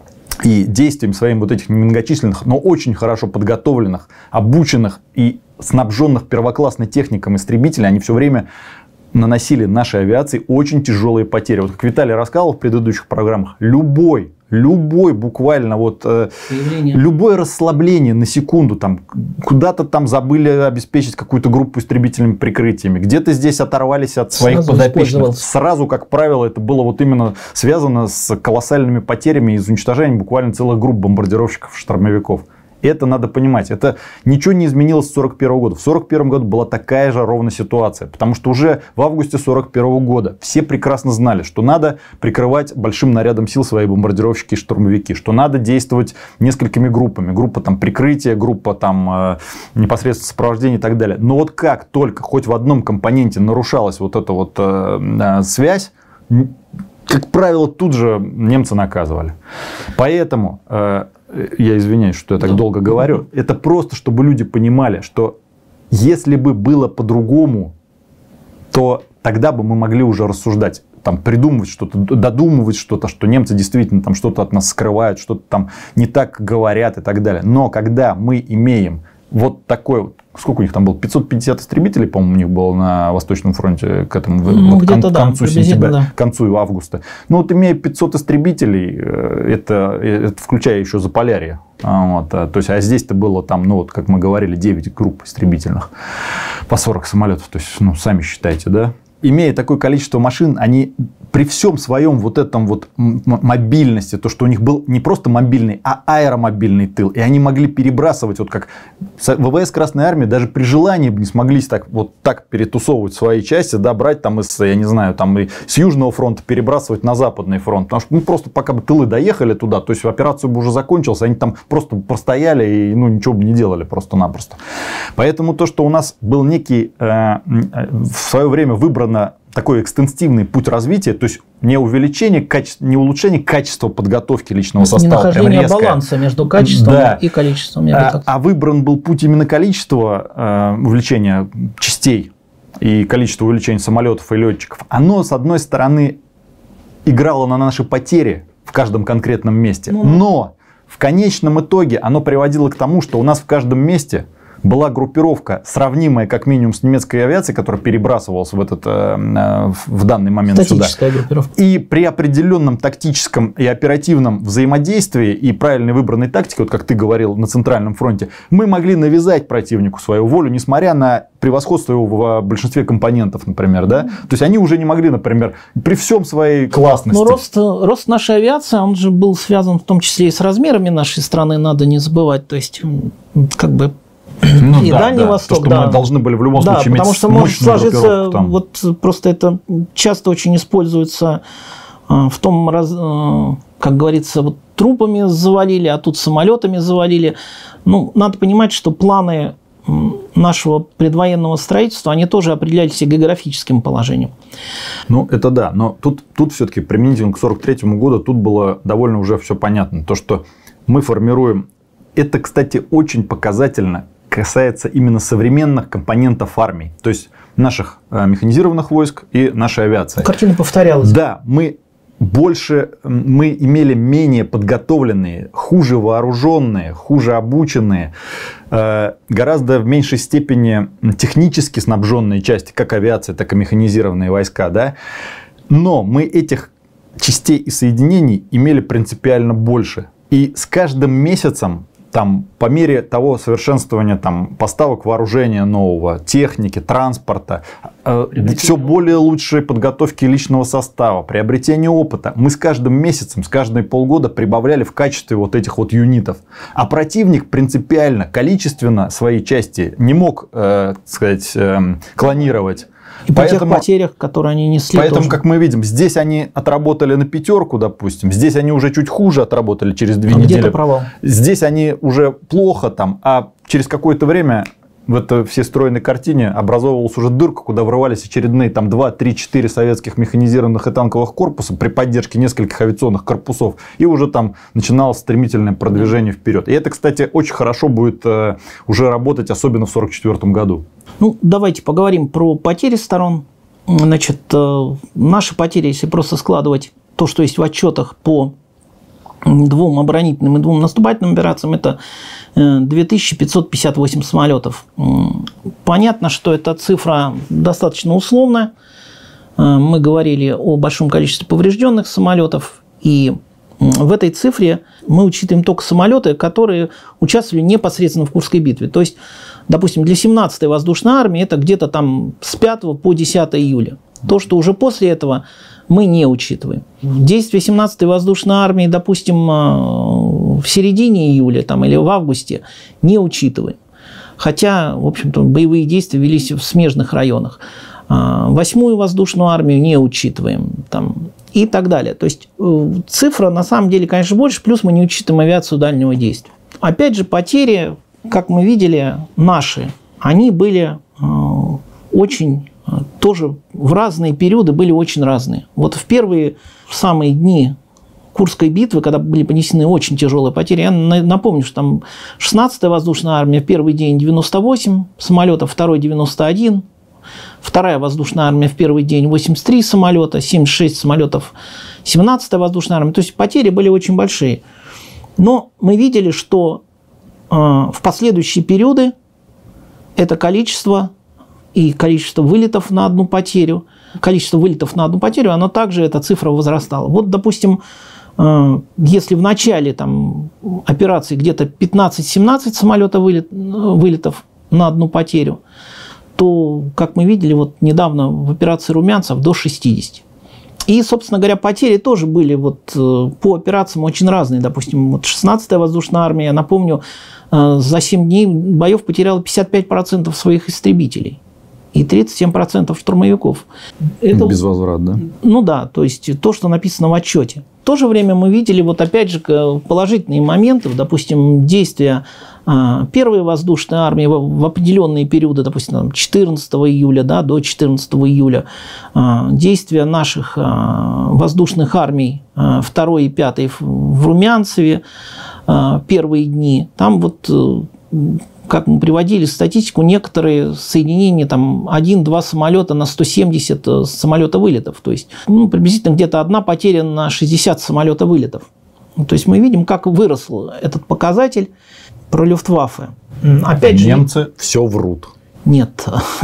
и действием своим вот этих немногочисленных, но очень хорошо подготовленных, обученных и снабженных первоклассной техникой истребителей, они все время наносили нашей авиации очень тяжелые потери. Вот как Виталий рассказывал в предыдущих программах, любой, любой буквально вот э, любое расслабление на секунду, там куда-то там забыли обеспечить какую-то группу истребительными прикрытиями, где-то здесь оторвались от своих сразу подопечных. Сразу, как правило, это было вот именно связано с колоссальными потерями и с уничтожением буквально целых групп бомбардировщиков, штурмовиков. Это надо понимать. Это ничего не изменилось с сорок первого года. В сорок первом году была такая же ровно ситуация. Потому что уже в августе сорок первого года все прекрасно знали, что надо прикрывать большим нарядом сил свои бомбардировщики и штурмовики. Что надо действовать несколькими группами. Группа там прикрытия, группа там э, непосредственно сопровождения и так далее. Но вот как только хоть в одном компоненте нарушалась вот эта вот э, э, связь, как правило, тут же немцы наказывали. Поэтому... Э, я извиняюсь, что я так да. долго говорю. Это просто, чтобы люди понимали, что если бы было по-другому, то тогда бы мы могли уже рассуждать, там, придумывать что-то, додумывать что-то, что немцы действительно там что-то от нас скрывают, что-то там не так говорят и так далее. Но когда мы имеем вот такой вот, сколько у них там было, пятьсот пятьдесят истребителей, по-моему, у них было на Восточном фронте к этому ну, вот, кон- да, концу сентября, да. к концу августа. Ну вот имея пятьсот истребителей, это, это включая еще Заполярье. Вот, то есть, а здесь-то было там, ну вот, как мы говорили, девять групп истребительных по сорок самолетов. То есть, ну, сами считайте, да. Имея такое количество машин, они при всем своем вот этом вот мобильности, то, что у них был не просто мобильный, а аэромобильный тыл, и они могли перебрасывать, вот как ВВС Красной Армии даже при желании бы не смогли так, вот так перетусовывать свои части, да, брать там из, я не знаю, там и с Южного фронта перебрасывать на Западный фронт, потому что ну, просто пока бы тылы доехали туда, то есть операция бы уже закончилась, они там просто простояли и ну, ничего бы не делали просто-напросто. Поэтому то, что у нас был некий э, в свое время выбрано такой экстенсивный путь развития, то есть не увеличение, каче... не улучшение качества подготовки личного состава. Не нахождение баланса между качеством да. и количеством. А, а выбран был путь именно количества э, увеличения частей и количества увеличения самолетов и летчиков. Оно, с одной стороны, играло на наши потери в каждом конкретном месте, ну, но в конечном итоге оно приводило к тому, что у нас в каждом месте была группировка, сравнимая как минимум с немецкой авиацией, которая перебрасывалась в, этот, э, в данный момент сюда. Группировка. И при определенном тактическом и оперативном взаимодействии и правильно выбранной тактике, вот как ты говорил, на Центральном фронте, мы могли навязать противнику свою волю, несмотря на превосходство его в большинстве компонентов, например. Да? То есть они уже не могли, например, при всем своей классности. Но рост, рост нашей авиации, он же был связан в том числе и с размерами нашей страны, надо не забывать. То есть, как бы Ну, и да, Дальний да. Восток. То, что да. мы должны были в любом да, случае потому иметь что может сложиться, там. вот просто это часто очень используется в том, раз, как говорится, вот трупами завалили, а тут самолетами завалили. Ну, надо понимать, что планы нашего предвоенного строительства, они тоже определялись и географическим положением. Ну, это да. Но тут, тут все-таки применительно к сорок третьему году тут было довольно уже все понятно. То, что мы формируем... Это, кстати, очень показательно касается именно современных компонентов армии. То есть наших механизированных войск и нашей авиации. Картина повторялась. Да, мы... Больше мы имели менее подготовленные, хуже вооруженные, хуже обученные, гораздо в меньшей степени технически снабженные части, как авиация, так и механизированные войска. Да? Но мы этих частей и соединений имели принципиально больше. И с каждым месяцем, там, по мере того совершенствования там, поставок вооружения нового, техники, транспорта, э, все более лучшей подготовки личного состава, приобретения опыта, мы с каждым месяцем, с каждые полгода прибавляли в качестве вот этих вот юнитов. А противник принципиально, количественно свои части не мог, э, так сказать, э, клонировать. И по поэтому, тех потерях, которые они несли. Поэтому, тоже. как мы видим, здесь они отработали на пятерку, допустим. Здесь они уже чуть хуже отработали через две а недели. Где-то провал. Здесь они уже плохо там, а через какое-то время в этой всей стройной картине образовывалась уже дырка, куда врывались очередные там два, три, четыре советских механизированных и танковых корпуса при поддержке нескольких авиационных корпусов. И уже там начиналось стремительное продвижение вперед. И это, кстати, очень хорошо будет э, уже работать, особенно в сорок четвёртом году. Ну, давайте поговорим про потери сторон. Значит, э, наши потери, если просто складывать то, что есть в отчетах по двум оборонительным и двум наступательным операциям, это две тысячи пятьсот пятьдесят восемь самолетов. Понятно, что эта цифра достаточно условная. Мы говорили о большом количестве поврежденных самолетов, и в этой цифре мы учитываем только самолеты, которые участвовали непосредственно в Курской битве. То есть, допустим, для семнадцатой воздушной армии это где-то там с пятого по десятое июля. То, что уже после этого мы не учитываем. Действия семнадцатой воздушной армии, допустим, в середине июля там, или в августе не учитываем. Хотя, в общем-то, боевые действия велись в смежных районах. Восьмую воздушную армию не учитываем. Там, и так далее. То есть цифра на самом деле, конечно, больше, плюс мы не учитываем авиацию дальнего действия. Опять же, потери, как мы видели, наши, они были очень... тоже в разные периоды были очень разные. Вот в первые самые дни Курской битвы, когда были понесены очень тяжелые потери, я напомню, что там шестнадцатая воздушная армия в первый день девяносто восемь самолетов, второй девяносто один, вторая воздушная армия в первый день восемьдесят три самолета, семьдесят шесть самолетов, семнадцатая воздушная армия. То есть потери были очень большие. Но мы видели, что э, в последующие периоды это количество и количество вылетов на одну потерю, количество вылетов на одну потерю, оно также, эта цифра возрастала. Вот, допустим, если в начале там, операции где-то пятнадцать-семнадцать самолетов вылет, вылетов на одну потерю, то, как мы видели, вот недавно в операции Румянцев до шестидесяти. И, собственно говоря, потери тоже были вот по операциям очень разные. Допустим, вот шестнадцатая воздушная армия, я напомню, за семь дней боев потеряла пятьдесят пять процентов своих истребителей и тридцать семь процентов штурмовиков. Это, безвозврат, да? Ну да, то есть то, что написано в отчете. В то же время мы видели, вот опять же, положительные моменты, допустим, действия первой воздушной армии в определенные периоды, допустим, четырнадцатого июля да, до четырнадцатого июля, действия наших воздушных армий второй и пятой в Румянцеве, первые дни, там вот, как мы приводили статистику, некоторые соединения, там, один-два самолета на сто семьдесят самолета вылетов. То есть, ну, приблизительно где-то одна потеря на шестьдесят самолета вылетов. То есть, мы видим, как вырос этот показатель про Люфтваффе. Опять же, немцы все врут. Нет,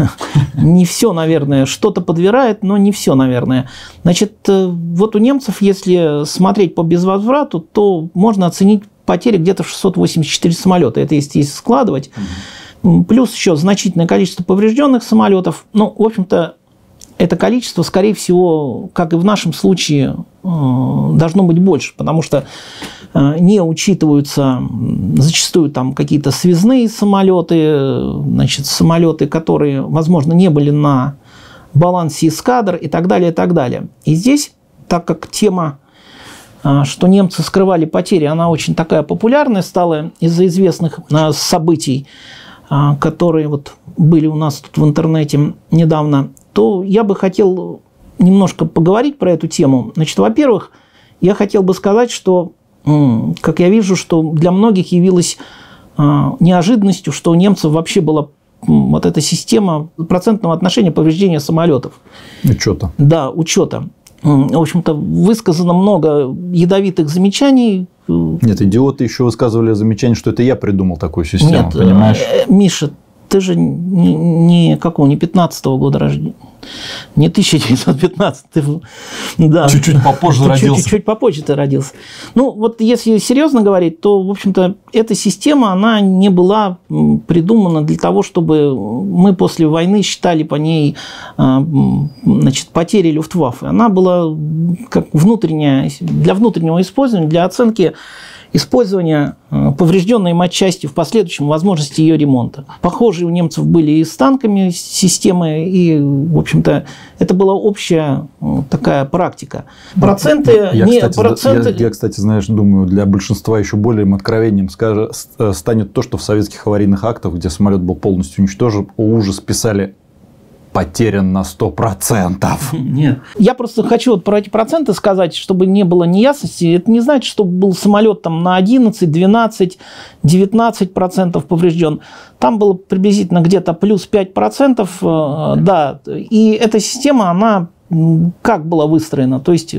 не все, наверное. Что-то подбирает, но не все, наверное. Значит, вот у немцев, если смотреть по безвозврату, то можно оценить потери где-то в шестьсот восемьдесят четыре самолета. Это если, если складывать. Mm-hmm. Плюс еще значительное количество поврежденных самолетов. Ну, в общем-то, это количество, скорее всего, как и в нашем случае, должно быть больше, потому что не учитываются зачастую там какие-то связные самолеты, значит, самолеты, которые, возможно, не были на балансе эскадр и так далее, и так далее. И здесь, так как тема, что немцы скрывали потери, она очень такая популярная стала из-за известных событий, которые вот были у нас тут в интернете недавно, то я бы хотел немножко поговорить про эту тему. Значит, во-первых, я хотел бы сказать, что, как я вижу, что для многих явилось неожиданностью, что у немцев вообще была вот эта система процентного отношения повреждения самолетов. Учета. Да, учета. В общем-то, высказано много ядовитых замечаний. Нет, идиоты еще высказывали замечание, что это я придумал такую систему, Нет, понимаешь? Миша, ты же не, не какого, не пятнадцатого года рождения, не тысяча девятьсот пятнадцатого. Да. Чуть-чуть попозже родился. Чуть-чуть попозже ты родился. Ну, вот если серьезно говорить, то, в общем-то, эта система, она не была придумана для того, чтобы мы после войны считали по ней, значит, потери Люфтваффе. Она была как внутренняя, для внутреннего использования, для оценки использования поврежденной матчасти в последующем, возможности ее ремонта. Похожие у немцев были и с танками системы, и, в общем-то, это была общая такая практика. Проценты... Я, не, кстати, проценты... Я, я, кстати, знаешь, думаю, для большинства еще более откровением скажет, станет то, что в советских аварийных актах, где самолет был полностью уничтожен, о ужас писали: потерян на сто процентов. Нет. Я просто хочу вот про эти проценты сказать, чтобы не было неясности. Это не значит, что был самолет там на одиннадцать, двенадцать, девятнадцать процентов поврежден. Там было приблизительно где-то плюс пять процентов. Да. И эта система, она как была выстроена? То есть,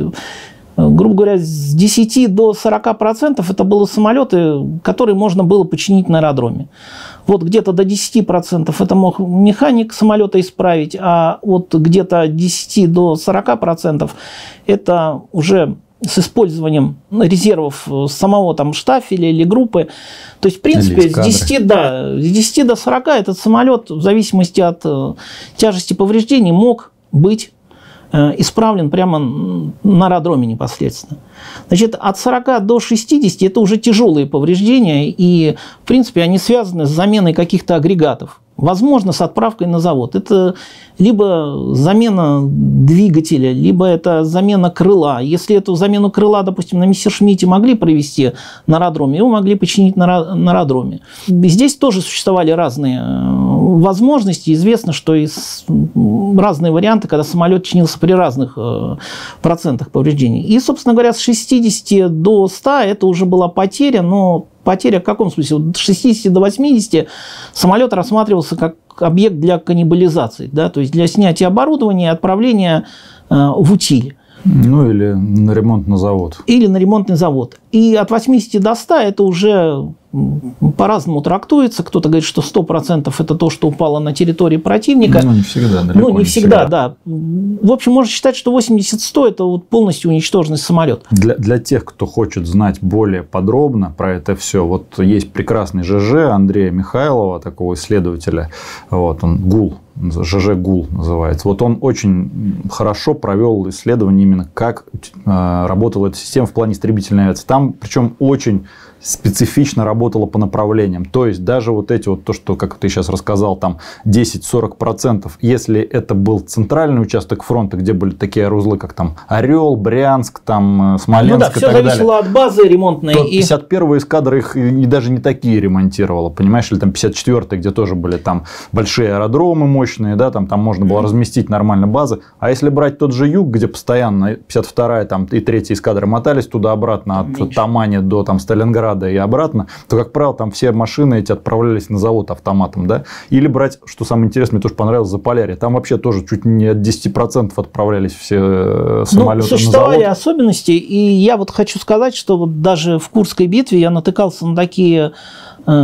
грубо говоря, с десяти до сорока процентов это были самолеты, которые можно было починить на аэродроме. Вот где-то до десяти процентов это мог механик самолета исправить, а вот где-то от десяти до сорока процентов это уже с использованием резервов самого там штафеля или группы. То есть, в принципе, с десяти, да, с десяти до сорока этот самолет, в зависимости от тяжести повреждений, мог быть исправлен прямо на аэродроме непосредственно. Значит, от сорока до шестидесяти это уже тяжелые повреждения, и, в принципе, они связаны с заменой каких-то агрегатов. Возможно, с отправкой на завод. Это либо замена двигателя, либо это замена крыла. Если эту замену крыла, допустим, на Мессершмитте могли провести на аэродроме, его могли починить на аэродроме. Здесь тоже существовали разные возможности. Известно, что есть разные варианты, когда самолет чинился при разных процентах повреждений. И, собственно говоря, с шестидесяти до ста это уже была потеря, но потеря в каком смысле? От шестидесяти до восьмидесяти самолет рассматривался как объект для каннибализации, да, то есть для снятия оборудования и отправления э, в утиль. Ну, или на ремонт на завод. Или на ремонтный завод. И от восьмидесяти до ста это уже по-разному трактуется. Кто-то говорит, что сто процентов это то, что упало на территории противника. Ну, не всегда. Ну, не, не всегда, всегда, да. В общем, можно считать, что восемьдесят-сто это вот полностью уничтоженный самолет. Для, для тех, кто хочет знать более подробно про это все, вот есть прекрасный ЖЖ Андрея Михайлова, такого исследователя. Вот он, ГУЛ. ЖЖ ГУЛ называется. Вот он очень хорошо провел исследование именно, как э, работала эта система в плане истребительной авиации. Там, причем, очень специфично работала по направлениям. То есть, даже вот эти вот, то, что, как ты сейчас рассказал, там десять-сорок процентов, если это был центральный участок фронта, где были такие узлы, как там Орел, Брянск, там Смоленск, ну да, и все так зависело далее, от базы ремонтной. То пятьдесят первая эскадра их и даже не такие ремонтировала, понимаешь, или там пятьдесят четвёртая, где тоже были там большие аэродромы мощные, да, там, там можно было разместить нормально базы. А если брать тот же юг, где постоянно пятьдесят вторая там, и третья эскадра мотались туда-обратно от меньше. Тамани до там, Сталинграда и обратно, то, как правило, там все машины эти отправлялись на завод автоматом, да. Или брать, что самое интересное, мне тоже понравилось, Заполярье. Там вообще тоже чуть не от десяти процентов отправлялись все самолеты, ну, существовали на завод. Особенности, и я вот хочу сказать, что вот даже в Курской битве я натыкался на такие э,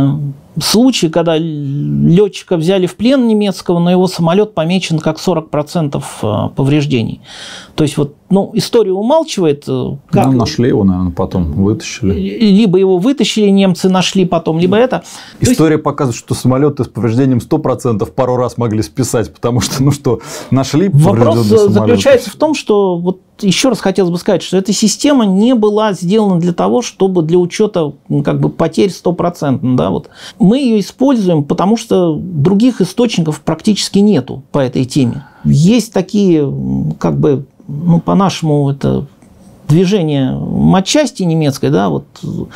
случай, когда летчика взяли в плен немецкого, но его самолет помечен как сорок процентов повреждений. То есть, вот, ну, история умалчивает. Как... Ну, нашли его, наверное, потом, вытащили. Либо его вытащили, немцы нашли потом, либо это. История есть... показывает, что самолеты с повреждением сто процентов пару раз могли списать, потому что, ну что, нашли Вопрос поврежденный заключается в том, что, вот еще раз хотелось бы сказать, что эта система не была сделана для того, чтобы для учета, как бы, потерь стопроцентно. Да, вот. Мы ее используем, потому что других источников практически нету по этой теме. Есть такие, как бы, ну, по-нашему, это движение матчасти немецкой, да, вот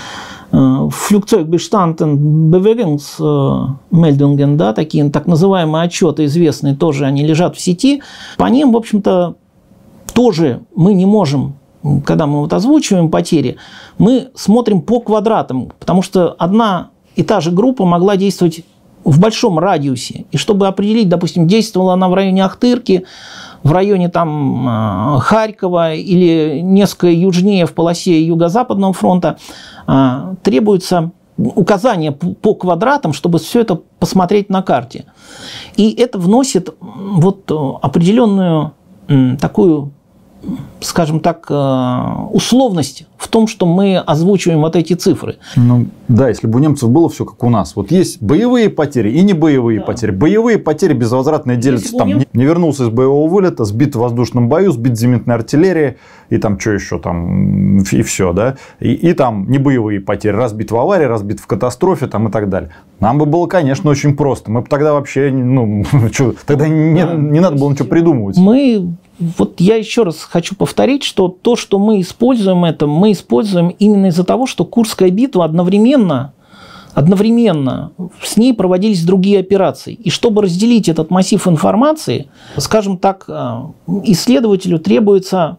Flugzeugbestand Bewegungsmeldungen, да, такие так называемые отчеты известные, тоже они лежат в сети. По ним, в общем-то, тоже мы не можем, когда мы вот озвучиваем потери, мы смотрим по квадратам, потому что одна и та же группа могла действовать в большом радиусе. И чтобы определить, допустим, действовала она в районе Ахтырки, в районе там Харькова или несколько южнее в полосе Юго-Западного фронта, требуется указание по квадратам, чтобы все это посмотреть на карте. И это вносит вот определенную такую, скажем так, условность в том, что мы озвучиваем вот эти цифры. Ну, да, если бы у немцев было все как у нас. Вот есть боевые потери и не боевые да. потери. Боевые потери безвозвратно делятся. Там, нем... Не вернулся из боевого вылета, сбит в воздушном бою, сбит зенитной артиллерией, и там что еще там, и все, да. И, и там не боевые потери. Разбит в аварии, разбит в катастрофе там, и так далее. Нам бы было, конечно, очень просто. Мы бы тогда вообще, ну, что, тогда не, да. не надо было ничего придумывать. Мы... Вот я еще раз хочу повторить, что то, что мы используем это, мы используем именно из-за того, что Курская битва одновременно, одновременно с ней проводились другие операции. И чтобы разделить этот массив информации, скажем так, исследователю требуется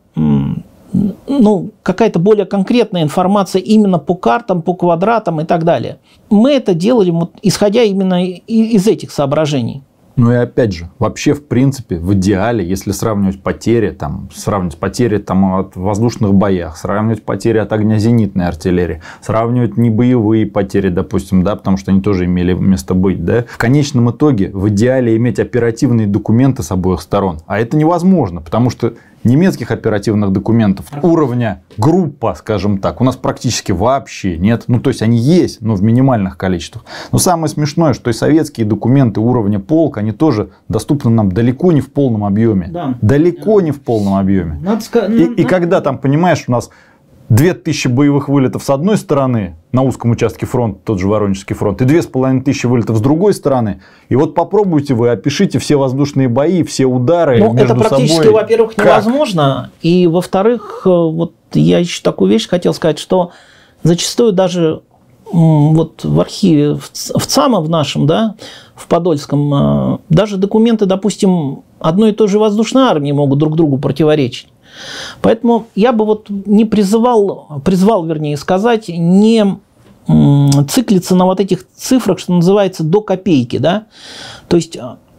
ну, какая-то более конкретная информация именно по картам, по квадратам и так далее. Мы это делали, вот, исходя именно из этих соображений. Ну и опять же, вообще в принципе, в идеале, если сравнивать потери, там, сравнивать потери там, от воздушных боях, сравнивать потери от огня зенитной артиллерии, сравнивать небоевые потери, допустим, да, потому что они тоже имели место быть, да, в конечном итоге в идеале иметь оперативные документы с обоих сторон. А это невозможно, потому что немецких оперативных документов уровня группа, скажем так, у нас практически вообще нет. Ну, то есть, они есть, но в минимальных количествах. Но самое смешное, что и советские документы уровня полк, они тоже доступны нам далеко не в полном объеме. Да. Далеко да. не в полном объеме. Надо сказать, и, надо... и когда там, понимаешь, у нас две тысячи боевых вылетов с одной стороны, на узком участке фронта, тот же Воронежский фронт, и две с половиной тысячи вылетов с другой стороны. И вот попробуйте вы, опишите все воздушные бои, все удары ну, между это практически, собой. Во-первых, невозможно. И, во-вторых, вот я еще такую вещь хотел сказать, что зачастую даже вот в архиве, в ЦАМа в нашем, да, в Подольском, даже документы, допустим, одной и той же воздушной армии могут друг другу противоречить. Поэтому я бы вот не призывал, призвал, вернее сказать, не циклиться на вот этих цифрах, что называется, до копейки. Да? То есть,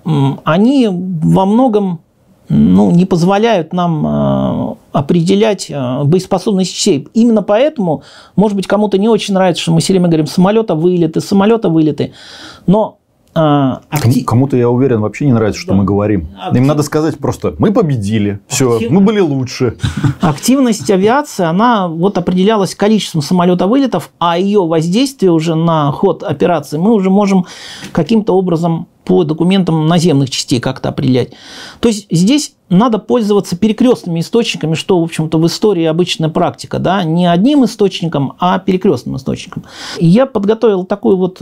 они во многом ну, не позволяют нам определять боеспособность частей. Именно поэтому, может быть, кому-то не очень нравится, что мы все время говорим самолета вылеты, самолета вылеты. Но Актив... Кому-то, я уверен, вообще не нравится, что да. мы говорим. Актив... Им надо сказать просто, мы победили, все, Актив... мы были лучше. Активность авиации, она вот определялась количеством самолета-вылетов, а ее воздействие уже на ход операции мы уже можем каким-то образом по документам наземных частей как-то определять. То есть, здесь надо пользоваться перекрестными источниками, что, в общем-то, в истории обычная практика. Да? Не одним источником, а перекрестным источником. И я подготовил такую вот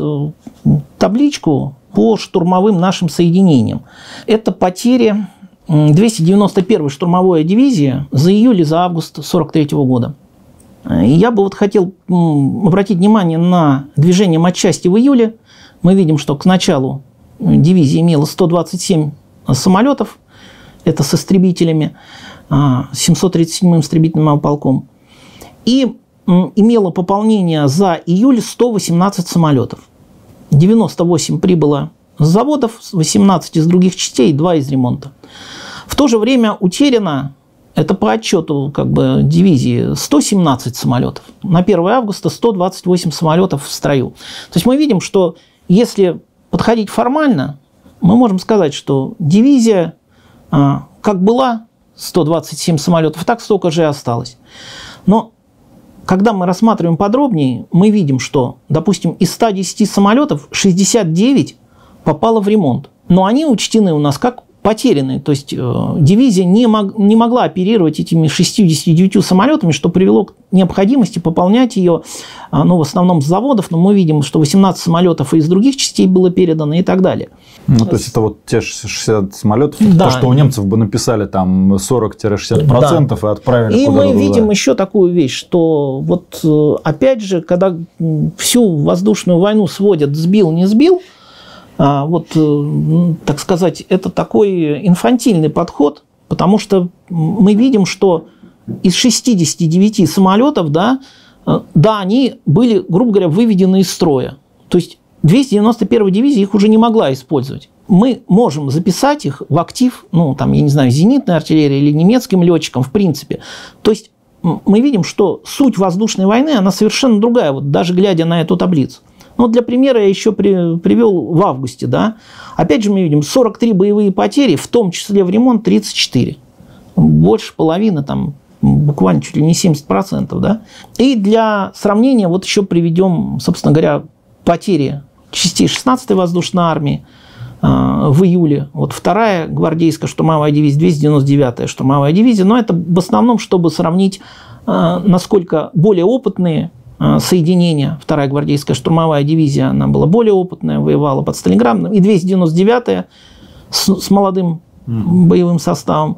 табличку по штурмовым нашим соединениям. Это потери двухсот девяносто первой штурмовой дивизии за июль и за август сорок третьего года. И я бы вот хотел обратить внимание на движение матчасти в июле. Мы видим, что к началу дивизия имела сто двадцать семь самолетов, это с истребителями, семьсот тридцать седьмым истребительным полком, и имела пополнение за июль сто восемнадцать самолетов. девяносто восемь прибыло с заводов, восемнадцать из других частей, два из ремонта. В то же время утеряно, это по отчету как бы, дивизии, сто семнадцать самолетов. На первое августа сто двадцать восемь самолетов в строю. То есть мы видим, что если подходить формально, мы можем сказать, что дивизия как была, сто двадцать семь самолетов, так столько же и осталось. Но когда мы рассматриваем подробнее, мы видим, что, допустим, из ста десяти самолетов шестьдесят девять попало в ремонт. Но они учтены у нас как потерянные. То есть э, дивизия не, мог, не могла оперировать этими шестьюдесятью девятью самолетами, что привело к необходимости пополнять ее, э, ну, в основном с заводов, но мы видим, что восемнадцать самолетов из других частей было передано и так далее. Ну, то есть это вот те шестьдесят самолетов, да. То, что у немцев бы написали там сорок-шестьдесят процентов да. и отправили и куда-то. И мы видим еще такую вещь, что вот опять же, когда всю воздушную войну сводят сбил, не сбил, вот, так сказать, это такой инфантильный подход, потому что мы видим, что из шестидесяти девяти самолетов, да, да, они были, грубо говоря, выведены из строя. То есть двести девяносто первая дивизия их уже не могла использовать. Мы можем записать их в актив, ну, там, я не знаю, зенитной артиллерии или немецким летчикам, в принципе. То есть мы видим, что суть воздушной войны, она совершенно другая, вот даже глядя на эту таблицу. Ну, для примера я еще при, привел в августе, да. Опять же мы видим сорок три боевые потери, в том числе в ремонт тридцать четыре. Больше половины, там, буквально чуть ли не семьдесят процентов, да. И для сравнения вот еще приведем, собственно говоря, потери частей шестнадцатой воздушной армии э, в июле. Вот вторая гвардейская штурмовая дивизия, двести девяносто девятая штурмовая дивизия. Но это в основном, чтобы сравнить, э, насколько более опытные соединения. Вторая гвардейская штурмовая дивизия, она была более опытная, воевала под Сталинградом. И двести девяносто девятая с, с молодым mm-hmm. боевым составом.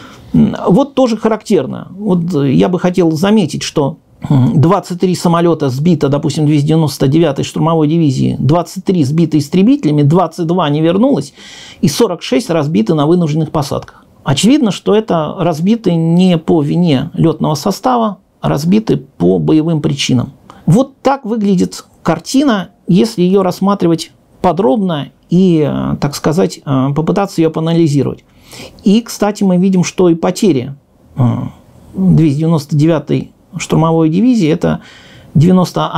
Вот тоже характерно. Вот я бы хотел заметить, что двадцать три самолета сбито, допустим, двести девяносто девятой штурмовой дивизии, двадцать три сбиты истребителями, двадцать два не вернулось, и сорок шесть разбиты на вынужденных посадках. Очевидно, что это разбиты не по вине летного состава, разбиты по боевым причинам. Вот так выглядит картина, если ее рассматривать подробно и, так сказать, попытаться ее поанализировать. И, кстати, мы видим, что и потери двести девяносто девятой штурмовой дивизии – это девяносто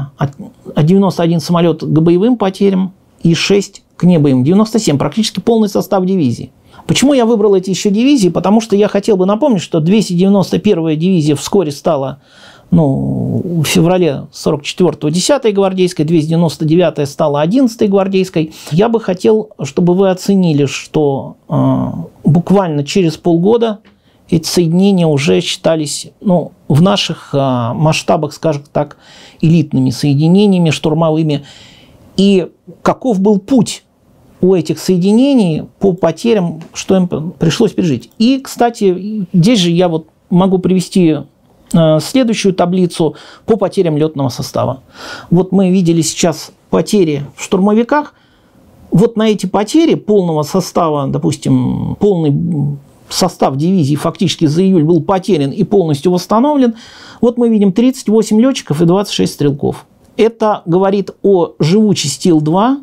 один самолет к боевым потерям и шесть к небоевым. девяносто семь, практически полный состав дивизии. Почему я выбрал эти еще дивизии? Потому что я хотел бы напомнить, что двести девяносто первая дивизия вскоре стала, ну, в феврале сорок четвёртого десятой гвардейской, двести девяносто девятая стала одиннадцатой гвардейской. Я бы хотел, чтобы вы оценили, что э, буквально через полгода эти соединения уже считались, ну, в наших э, масштабах, скажем так, элитными соединениями штурмовыми. И каков был путь у этих соединений по потерям, что им пришлось пережить. И, кстати, здесь же я вот могу привести э, следующую таблицу по потерям летного состава. Вот мы видели сейчас потери в штурмовиках. Вот на эти потери полного состава, допустим, полный состав дивизии фактически за июль был потерян и полностью восстановлен. Вот мы видим тридцать восемь летчиков и двадцать шесть стрелков. Это говорит о живучести Ил два.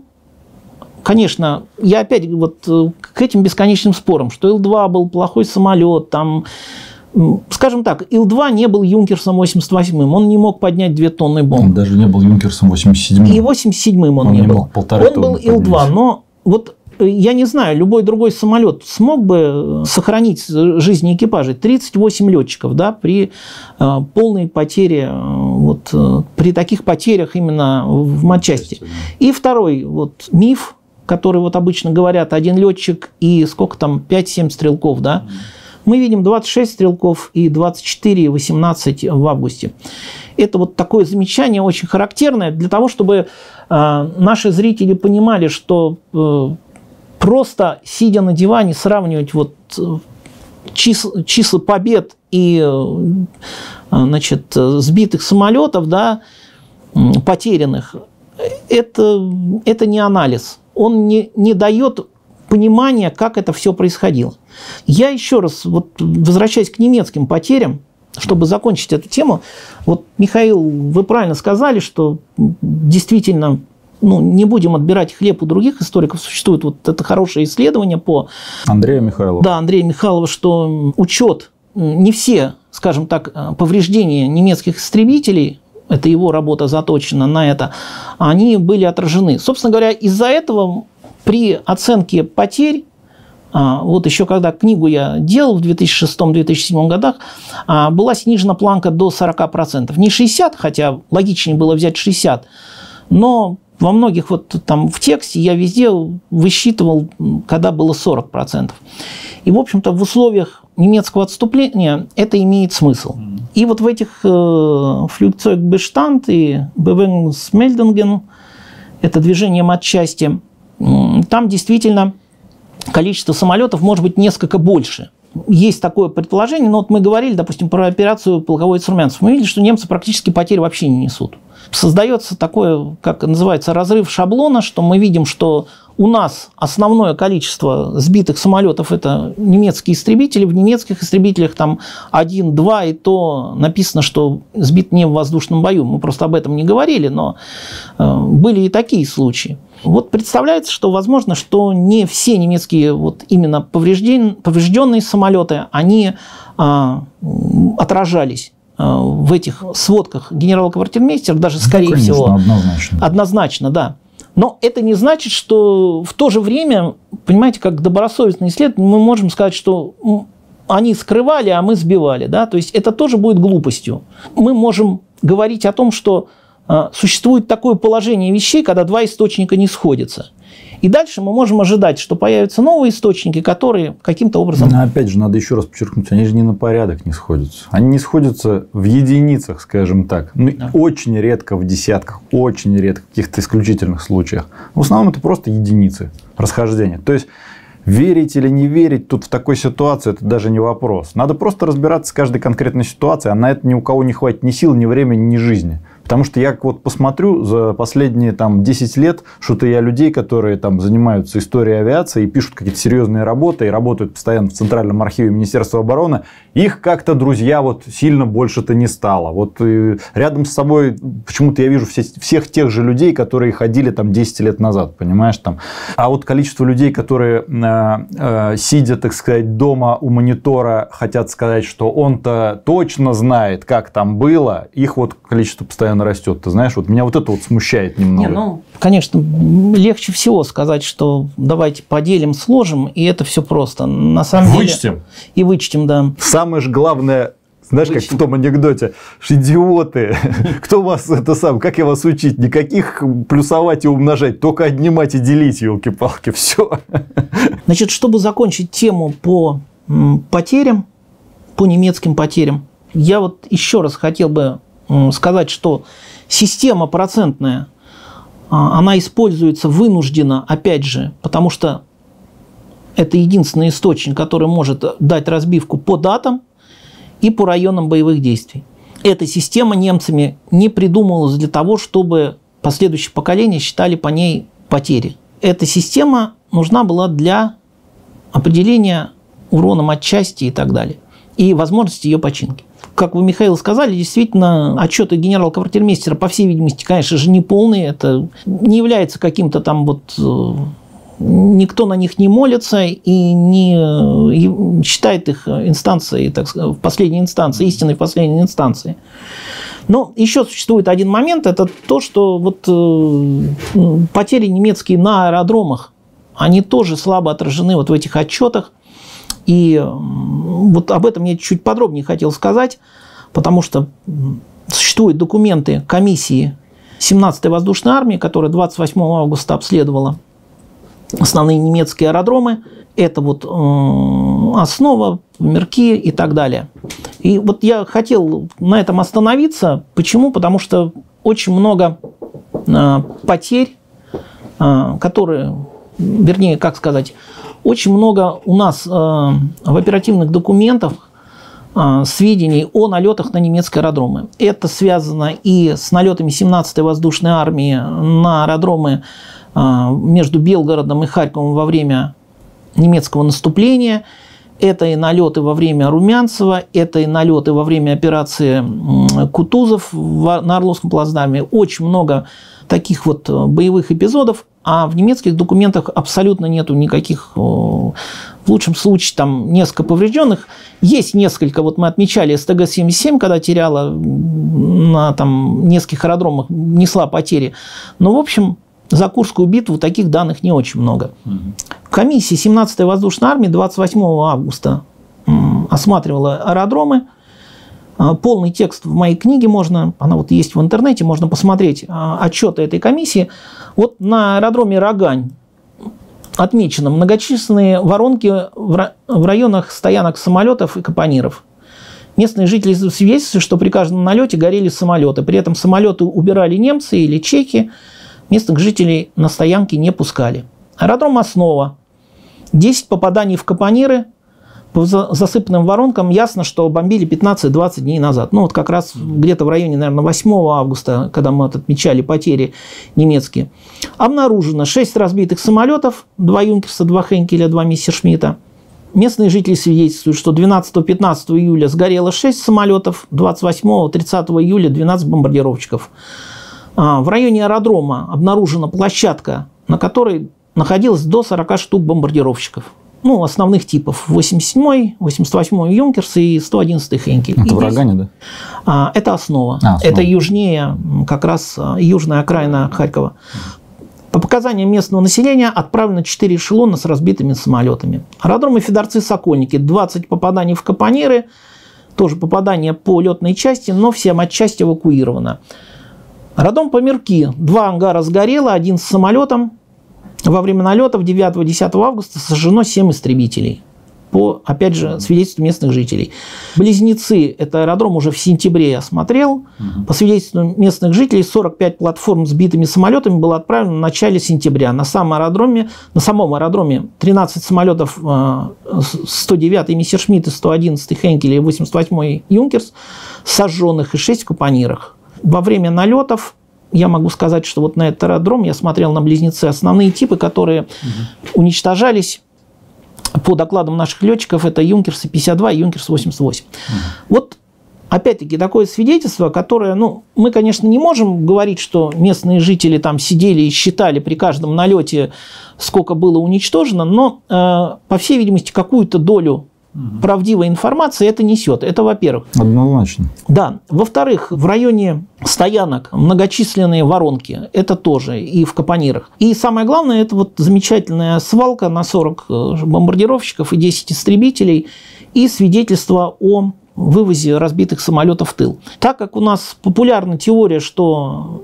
Конечно, я опять вот к этим бесконечным спорам, что Ил два был плохой самолет, там, скажем так, Ил два не был Юнкерсом восемьдесят восьмым, он не мог поднять две тонны бомб. Он даже не был Юнкерсом восемьдесят седьмым. И восемьдесят седьмым он, он не, не был. Он был Ил два, но вот я не знаю, любой другой самолет смог бы сохранить жизни экипажей. тридцать восемь летчиков, да, при э, полной потере, э, вот, э, при таких потерях именно в матчасти. И второй вот миф, который вот обычно говорят, один летчик и сколько там, пять-семь стрелков, да, мы видим двадцать шесть стрелков и двадцать четыре и восемнадцать в августе. Это вот такое замечание очень характерное для того, чтобы э, наши зрители понимали, что э, просто сидя на диване сравнивать вот числа, числа побед и, значит, сбитых самолетов, да, потерянных, это, это не анализ. Он не, не дает понимания, как это все происходило. Я еще раз, вот, возвращаясь к немецким потерям, чтобы закончить эту тему, вот, Михаил, вы правильно сказали, что действительно, ну, не будем отбирать хлеб у других историков, существует вот это хорошее исследование по... Андрея Михайлова. Да, Андрея Михайлова, что учет, не все, скажем так, повреждения немецких истребителей это его работа заточена на это, они были отражены. Собственно говоря, из-за этого при оценке потерь, вот еще когда книгу я делал в две тысячи шестом — две тысячи седьмом годах, была снижена планка до сорока процентов. Не шестьдесят, хотя логичнее было взять шестьдесят, но во многих вот там в тексте я везде высчитывал, когда было сорок процентов. И, в общем-то, в условиях немецкого отступления это имеет смысл. И вот в этих э, Flugzeugbestand и Bewegungsmeldungen, это движение матчасти, э, там действительно количество самолетов может быть несколько больше. Есть такое предположение, но вот мы говорили, допустим, про операцию полководец Румянцев. Мы видели, что немцы практически потерь вообще не несут. Создается такое, как называется, разрыв шаблона, что мы видим, что у нас основное количество сбитых самолетов – это немецкие истребители. В немецких истребителях там один-два, и то написано, что сбит не в воздушном бою. Мы просто об этом не говорили, но э, были и такие случаи. Вот представляется, что возможно, что не все немецкие вот именно поврежден, поврежденные самолеты, они э, отражались в этих сводках генерал-квартирмейстер, даже скорее ну, конечно, всего. Однозначно. Однозначно, да. Но это не значит, что в то же время, понимаете, как добросовестный исследователь, мы можем сказать, что они скрывали, а мы сбивали. Да? То есть это тоже будет глупостью. Мы можем говорить о том, что существует такое положение вещей, когда два источника не сходятся. И дальше мы можем ожидать, что появятся новые источники, которые каким-то образом... Но опять же, надо еще раз подчеркнуть, они же не на порядок не сходятся. Они не сходятся в единицах, скажем так. Ну, да. Очень редко в десятках, очень редко в каких-то исключительных случаях. В основном это просто единицы расхождения. То есть верить или не верить тут в такой ситуации, это даже не вопрос. Надо просто разбираться с каждой конкретной ситуацией, а на это ни у кого не хватит ни сил, ни времени, ни жизни. Потому что я вот посмотрю за последние там, десять лет, что-то я людей, которые там, занимаются историей авиации и пишут какие-то серьезные работы, и работают постоянно в Центральном архиве Министерства обороны, их как-то, друзья, вот сильно больше-то не стало. Вот рядом с собой почему-то я вижу все, всех тех же людей, которые ходили там десять лет назад, понимаешь? Там. А вот количество людей, которые, э, э, сидя, так сказать, дома у монитора, хотят сказать, что он-то точно знает, как там было, их вот количество постоянно растет. Ты знаешь, вот меня вот это вот смущает немного. Не, ну, конечно, легче всего сказать, что давайте поделим, сложим, и это все просто. На самом вычтем. Деле, и вычтем, да. Самое же главное, знаешь, вычтем. Как в том анекдоте, идиоты, кто вас это сам, как я вас учить? Никаких плюсовать и умножать, только отнимать и делить, елки-палки, все. Значит, чтобы закончить тему по потерям, по немецким потерям, я вот еще раз хотел бы сказать, что система процентная, она используется вынужденно, опять же, потому что это единственный источник, который может дать разбивку по датам и по районам боевых действий. Эта система немцами не придумывалась для того, чтобы последующие поколения считали по ней потери. Эта система нужна была для определения урона матчасти и так далее, и возможности ее починки. Как вы, Михаил, сказали, действительно, отчеты генерал-квартирмейстера, по всей видимости, конечно же, не полные. Это не является каким-то там вот... Никто на них не молится и не считает их инстанцией, так сказать, в последней инстанции, истинной в последней инстанции. Но еще существует один момент, это то, что вот потери немецкие на аэродромах, они тоже слабо отражены вот в этих отчетах. И вот об этом я чуть подробнее хотел сказать, потому что существуют документы комиссии семнадцатой воздушной армии, которая двадцать восьмого августа обследовала основные немецкие аэродромы. Это вот э, Основа, Мерки и так далее. И вот я хотел на этом остановиться. Почему? Потому что очень много э, потерь, э, которые, вернее, как сказать, очень много у нас э, в оперативных документах э, сведений о налетах на немецкие аэродромы. Это связано и с налетами семнадцатой воздушной армии на аэродромы э, между Белгородом и Харьковом во время немецкого наступления. Это и налеты во время Румянцева, это и налеты во время операции Кутузов на Орловском плацдарме. Очень много таких вот боевых эпизодов, а в немецких документах абсолютно нету никаких, в лучшем случае, там несколько поврежденных. Есть несколько, вот мы отмечали эс тэ гэ семьдесят семь, когда теряла на там, нескольких аэродромах, несла потери. Но, в общем, за Курскую битву таких данных не очень много. Комиссия семнадцатой воздушной армии двадцать восьмого августа осматривала аэродромы. Полный текст в моей книге можно, она вот есть в интернете, можно посмотреть отчеты этой комиссии. Вот на аэродроме Рогань отмечены многочисленные воронки в районах стоянок самолетов и капониров. Местные жители свидетельствуют, что при каждом налете горели самолеты. При этом самолеты убирали немцы или чехи. Местных жителей на стоянки не пускали. Аэродром Основа. десять попаданий в капониры. По засыпанным воронкам ясно, что бомбили пятнадцать-двадцать дней назад. Ну, вот как раз где-то в районе, наверное, восьмого августа, когда мы вот отмечали потери немецкие. Обнаружено шесть разбитых самолетов, два Юнкерса, два Хенкеля, два Мессершмитта. Местные жители свидетельствуют, что двенадцатого-пятнадцатого июля сгорело шесть самолетов, двадцать восьмого-тридцатого июля двенадцать бомбардировщиков. В районе аэродрома обнаружена площадка, на которой находилось до сорока штук бомбардировщиков. Ну, основных типов. восемьдесят седьмой, восемьдесят восьмой Юнкерс и сто одиннадцатый Хенкель. Это в Рогане, да? А, это основа. А, основа. Это южнее, как раз южная окраина Харькова. По показаниям местного населения отправлено четыре эшелона с разбитыми самолетами. Аэродромы Федорцы-Сокольники. двадцать попаданий в капониры. Тоже попадания по летной части, но вся матчасть эвакуирована. Аэродром Померки. Два ангара сгорело, один с самолетом. Во время налетов девятого-десятого августа сожжено семь истребителей. По, опять же, свидетельству местных жителей. Близнецы, это аэродром уже в сентябре я смотрел. По свидетельству местных жителей, сорок пять платформ с сбитыми самолетами было отправлено в начале сентября. На самом аэродроме, на самом аэродроме тринадцать самолетов, сто девятый Мессершмитт, сто одиннадцатый Хенкель и восемьдесят восьмой Юнкерс сожженных и шесть в капонирах. Во время налетов я могу сказать, что вот на этот аэродром я смотрел на близнецы. Основные типы, которые угу. уничтожались по докладам наших летчиков, это Юнкерс пятьдесят два и Юнкерс восемьдесят восемь. Угу. Вот опять-таки такое свидетельство, которое, ну, мы, конечно, не можем говорить, что местные жители там сидели и считали при каждом налете, сколько было уничтожено, но, э, по всей видимости, какую-то долю Угу. правдивой информации это несет. Это, во-первых. Однозначно. Да. Во-вторых, в районе стоянок многочисленные воронки. Это тоже и в капонирах. И самое главное, это вот замечательная свалка на сорок бомбардировщиков и десять истребителей и свидетельство о вывозе разбитых самолетов в тыл. Так как у нас популярна теория, что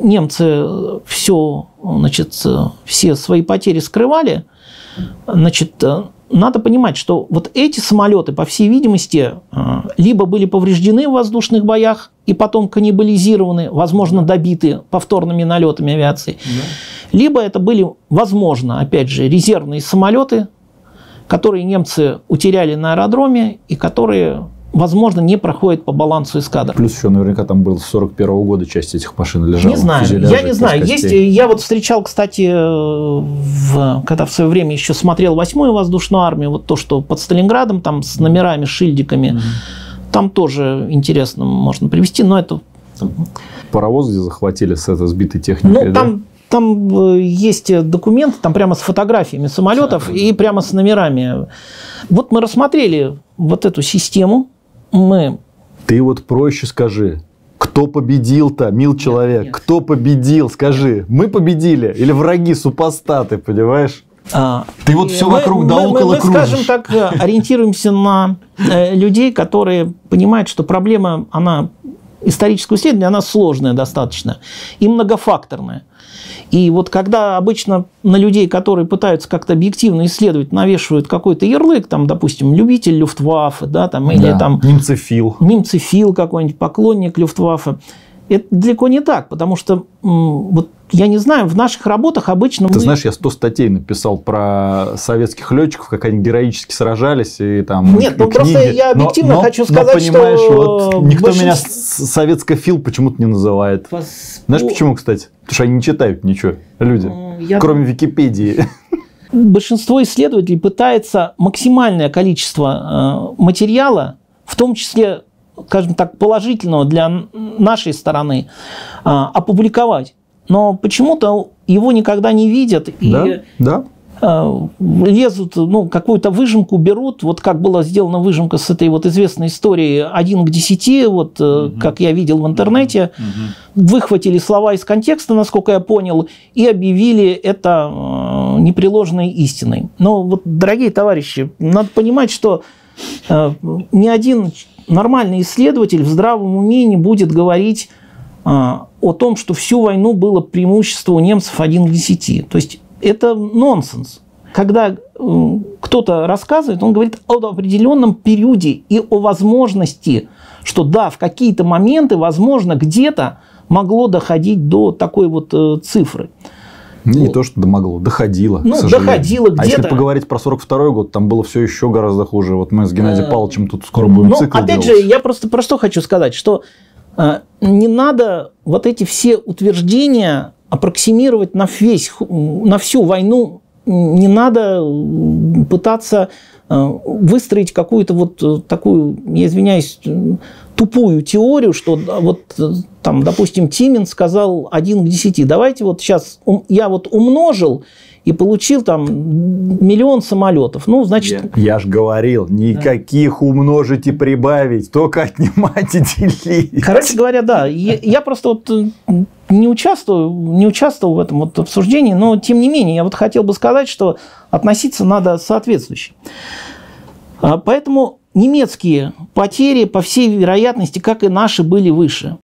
немцы все, значит, все свои потери скрывали, значит, надо понимать, что вот эти самолеты, по всей видимости, либо были повреждены в воздушных боях и потом каннибализированы, возможно, добиты повторными налетами авиации, да. либо это были, возможно, опять же, резервные самолеты, которые немцы утеряли на аэродроме и которые, возможно, не проходят по балансу эскадр. Плюс еще наверняка там был с сорок первого года часть этих машин лежала. Не знаю, я не знаю. Есть, я вот встречал, кстати, в, когда в свое время еще смотрел восьмую воздушную армию, вот то, что под Сталинградом, там с номерами, шильдиками, mm-hmm. там тоже интересно можно привести, но это... Паровоз, где захватили с этой сбитой техникой, ну, да? там... Там есть документы, там прямо с фотографиями самолетов и прямо с номерами. Вот мы рассмотрели вот эту систему. Мы... Ты вот проще скажи, кто победил-то, мил человек? Нет, нет. Кто победил, скажи. Мы победили или враги, супостаты, понимаешь? А, Ты вот все мы, вокруг да мы, около мы, кружишь. Скажем так, ориентируемся на людей, которые понимают, что проблема, она исторического исследования, она сложная достаточно и многофакторная. И вот когда обычно на людей, которые пытаются как-то объективно исследовать, навешивают какой-то ярлык, там, допустим, любитель Люфтваффе, да, там, или да, там... Немцефил. Немцефил какой-нибудь, поклонник Люфтваффе. Это далеко не так, потому что, вот, я не знаю, в наших работах обычно... Ты мы... знаешь, я сто статей написал про советских летчиков, как они героически сражались. И, там, Нет, ну книги. просто я объективно но, хочу сказать, но, понимаешь, что... Вот, никто большинство... меня советскофил почему-то не называет. Вас... Знаешь почему, кстати? Потому что они не читают ничего, люди, я... кроме Википедии. Большинство исследователей пытается максимальное количество материала, в том числе, скажем так, положительного для нашей стороны, опубликовать. но почему-то его никогда не видят. Да, и да. лезут, ну, какую-то выжимку берут, вот как была сделана выжимка с этой вот известной историей один к десяти, вот угу. как я видел в интернете, угу. выхватили слова из контекста, насколько я понял, и объявили это непреложной истиной. Но вот, дорогие товарищи, надо понимать, что ни один нормальный исследователь в здравом уме не будет говорить о том, что всю войну было преимущество у немцев один к десяти. То есть это нонсенс. Когда э, кто-то рассказывает, он говорит о определенном периоде и о возможности, что да, в какие-то моменты, возможно, где-то могло доходить до такой вот э, цифры. Не, не то, что могло, доходило. Ну, доходило где-то. А если поговорить про сорок второй год, там было все еще гораздо хуже. Вот мы с Геннадием Павловичем тут скоро будем цикл делать. Опять же, я просто про что хочу сказать, что э, не надо вот эти все утверждения аппроксимировать на, весь, на всю войну, не надо пытаться выстроить какую-то вот такую, я извиняюсь, тупую теорию, что вот там, допустим, Тимин сказал один к десяти. Давайте вот сейчас я вот умножил и получил там миллион самолетов. Ну, значит... Я, я ж говорил, никаких да. умножить и прибавить, только отнимать и делить. Короче говоря, да. Я, я просто вот не участвую, не участвовал в этом вот обсуждении, но тем не менее, я вот хотел бы сказать, что относиться надо соответствующе. Поэтому немецкие потери, по всей вероятности, как и наши, были выше.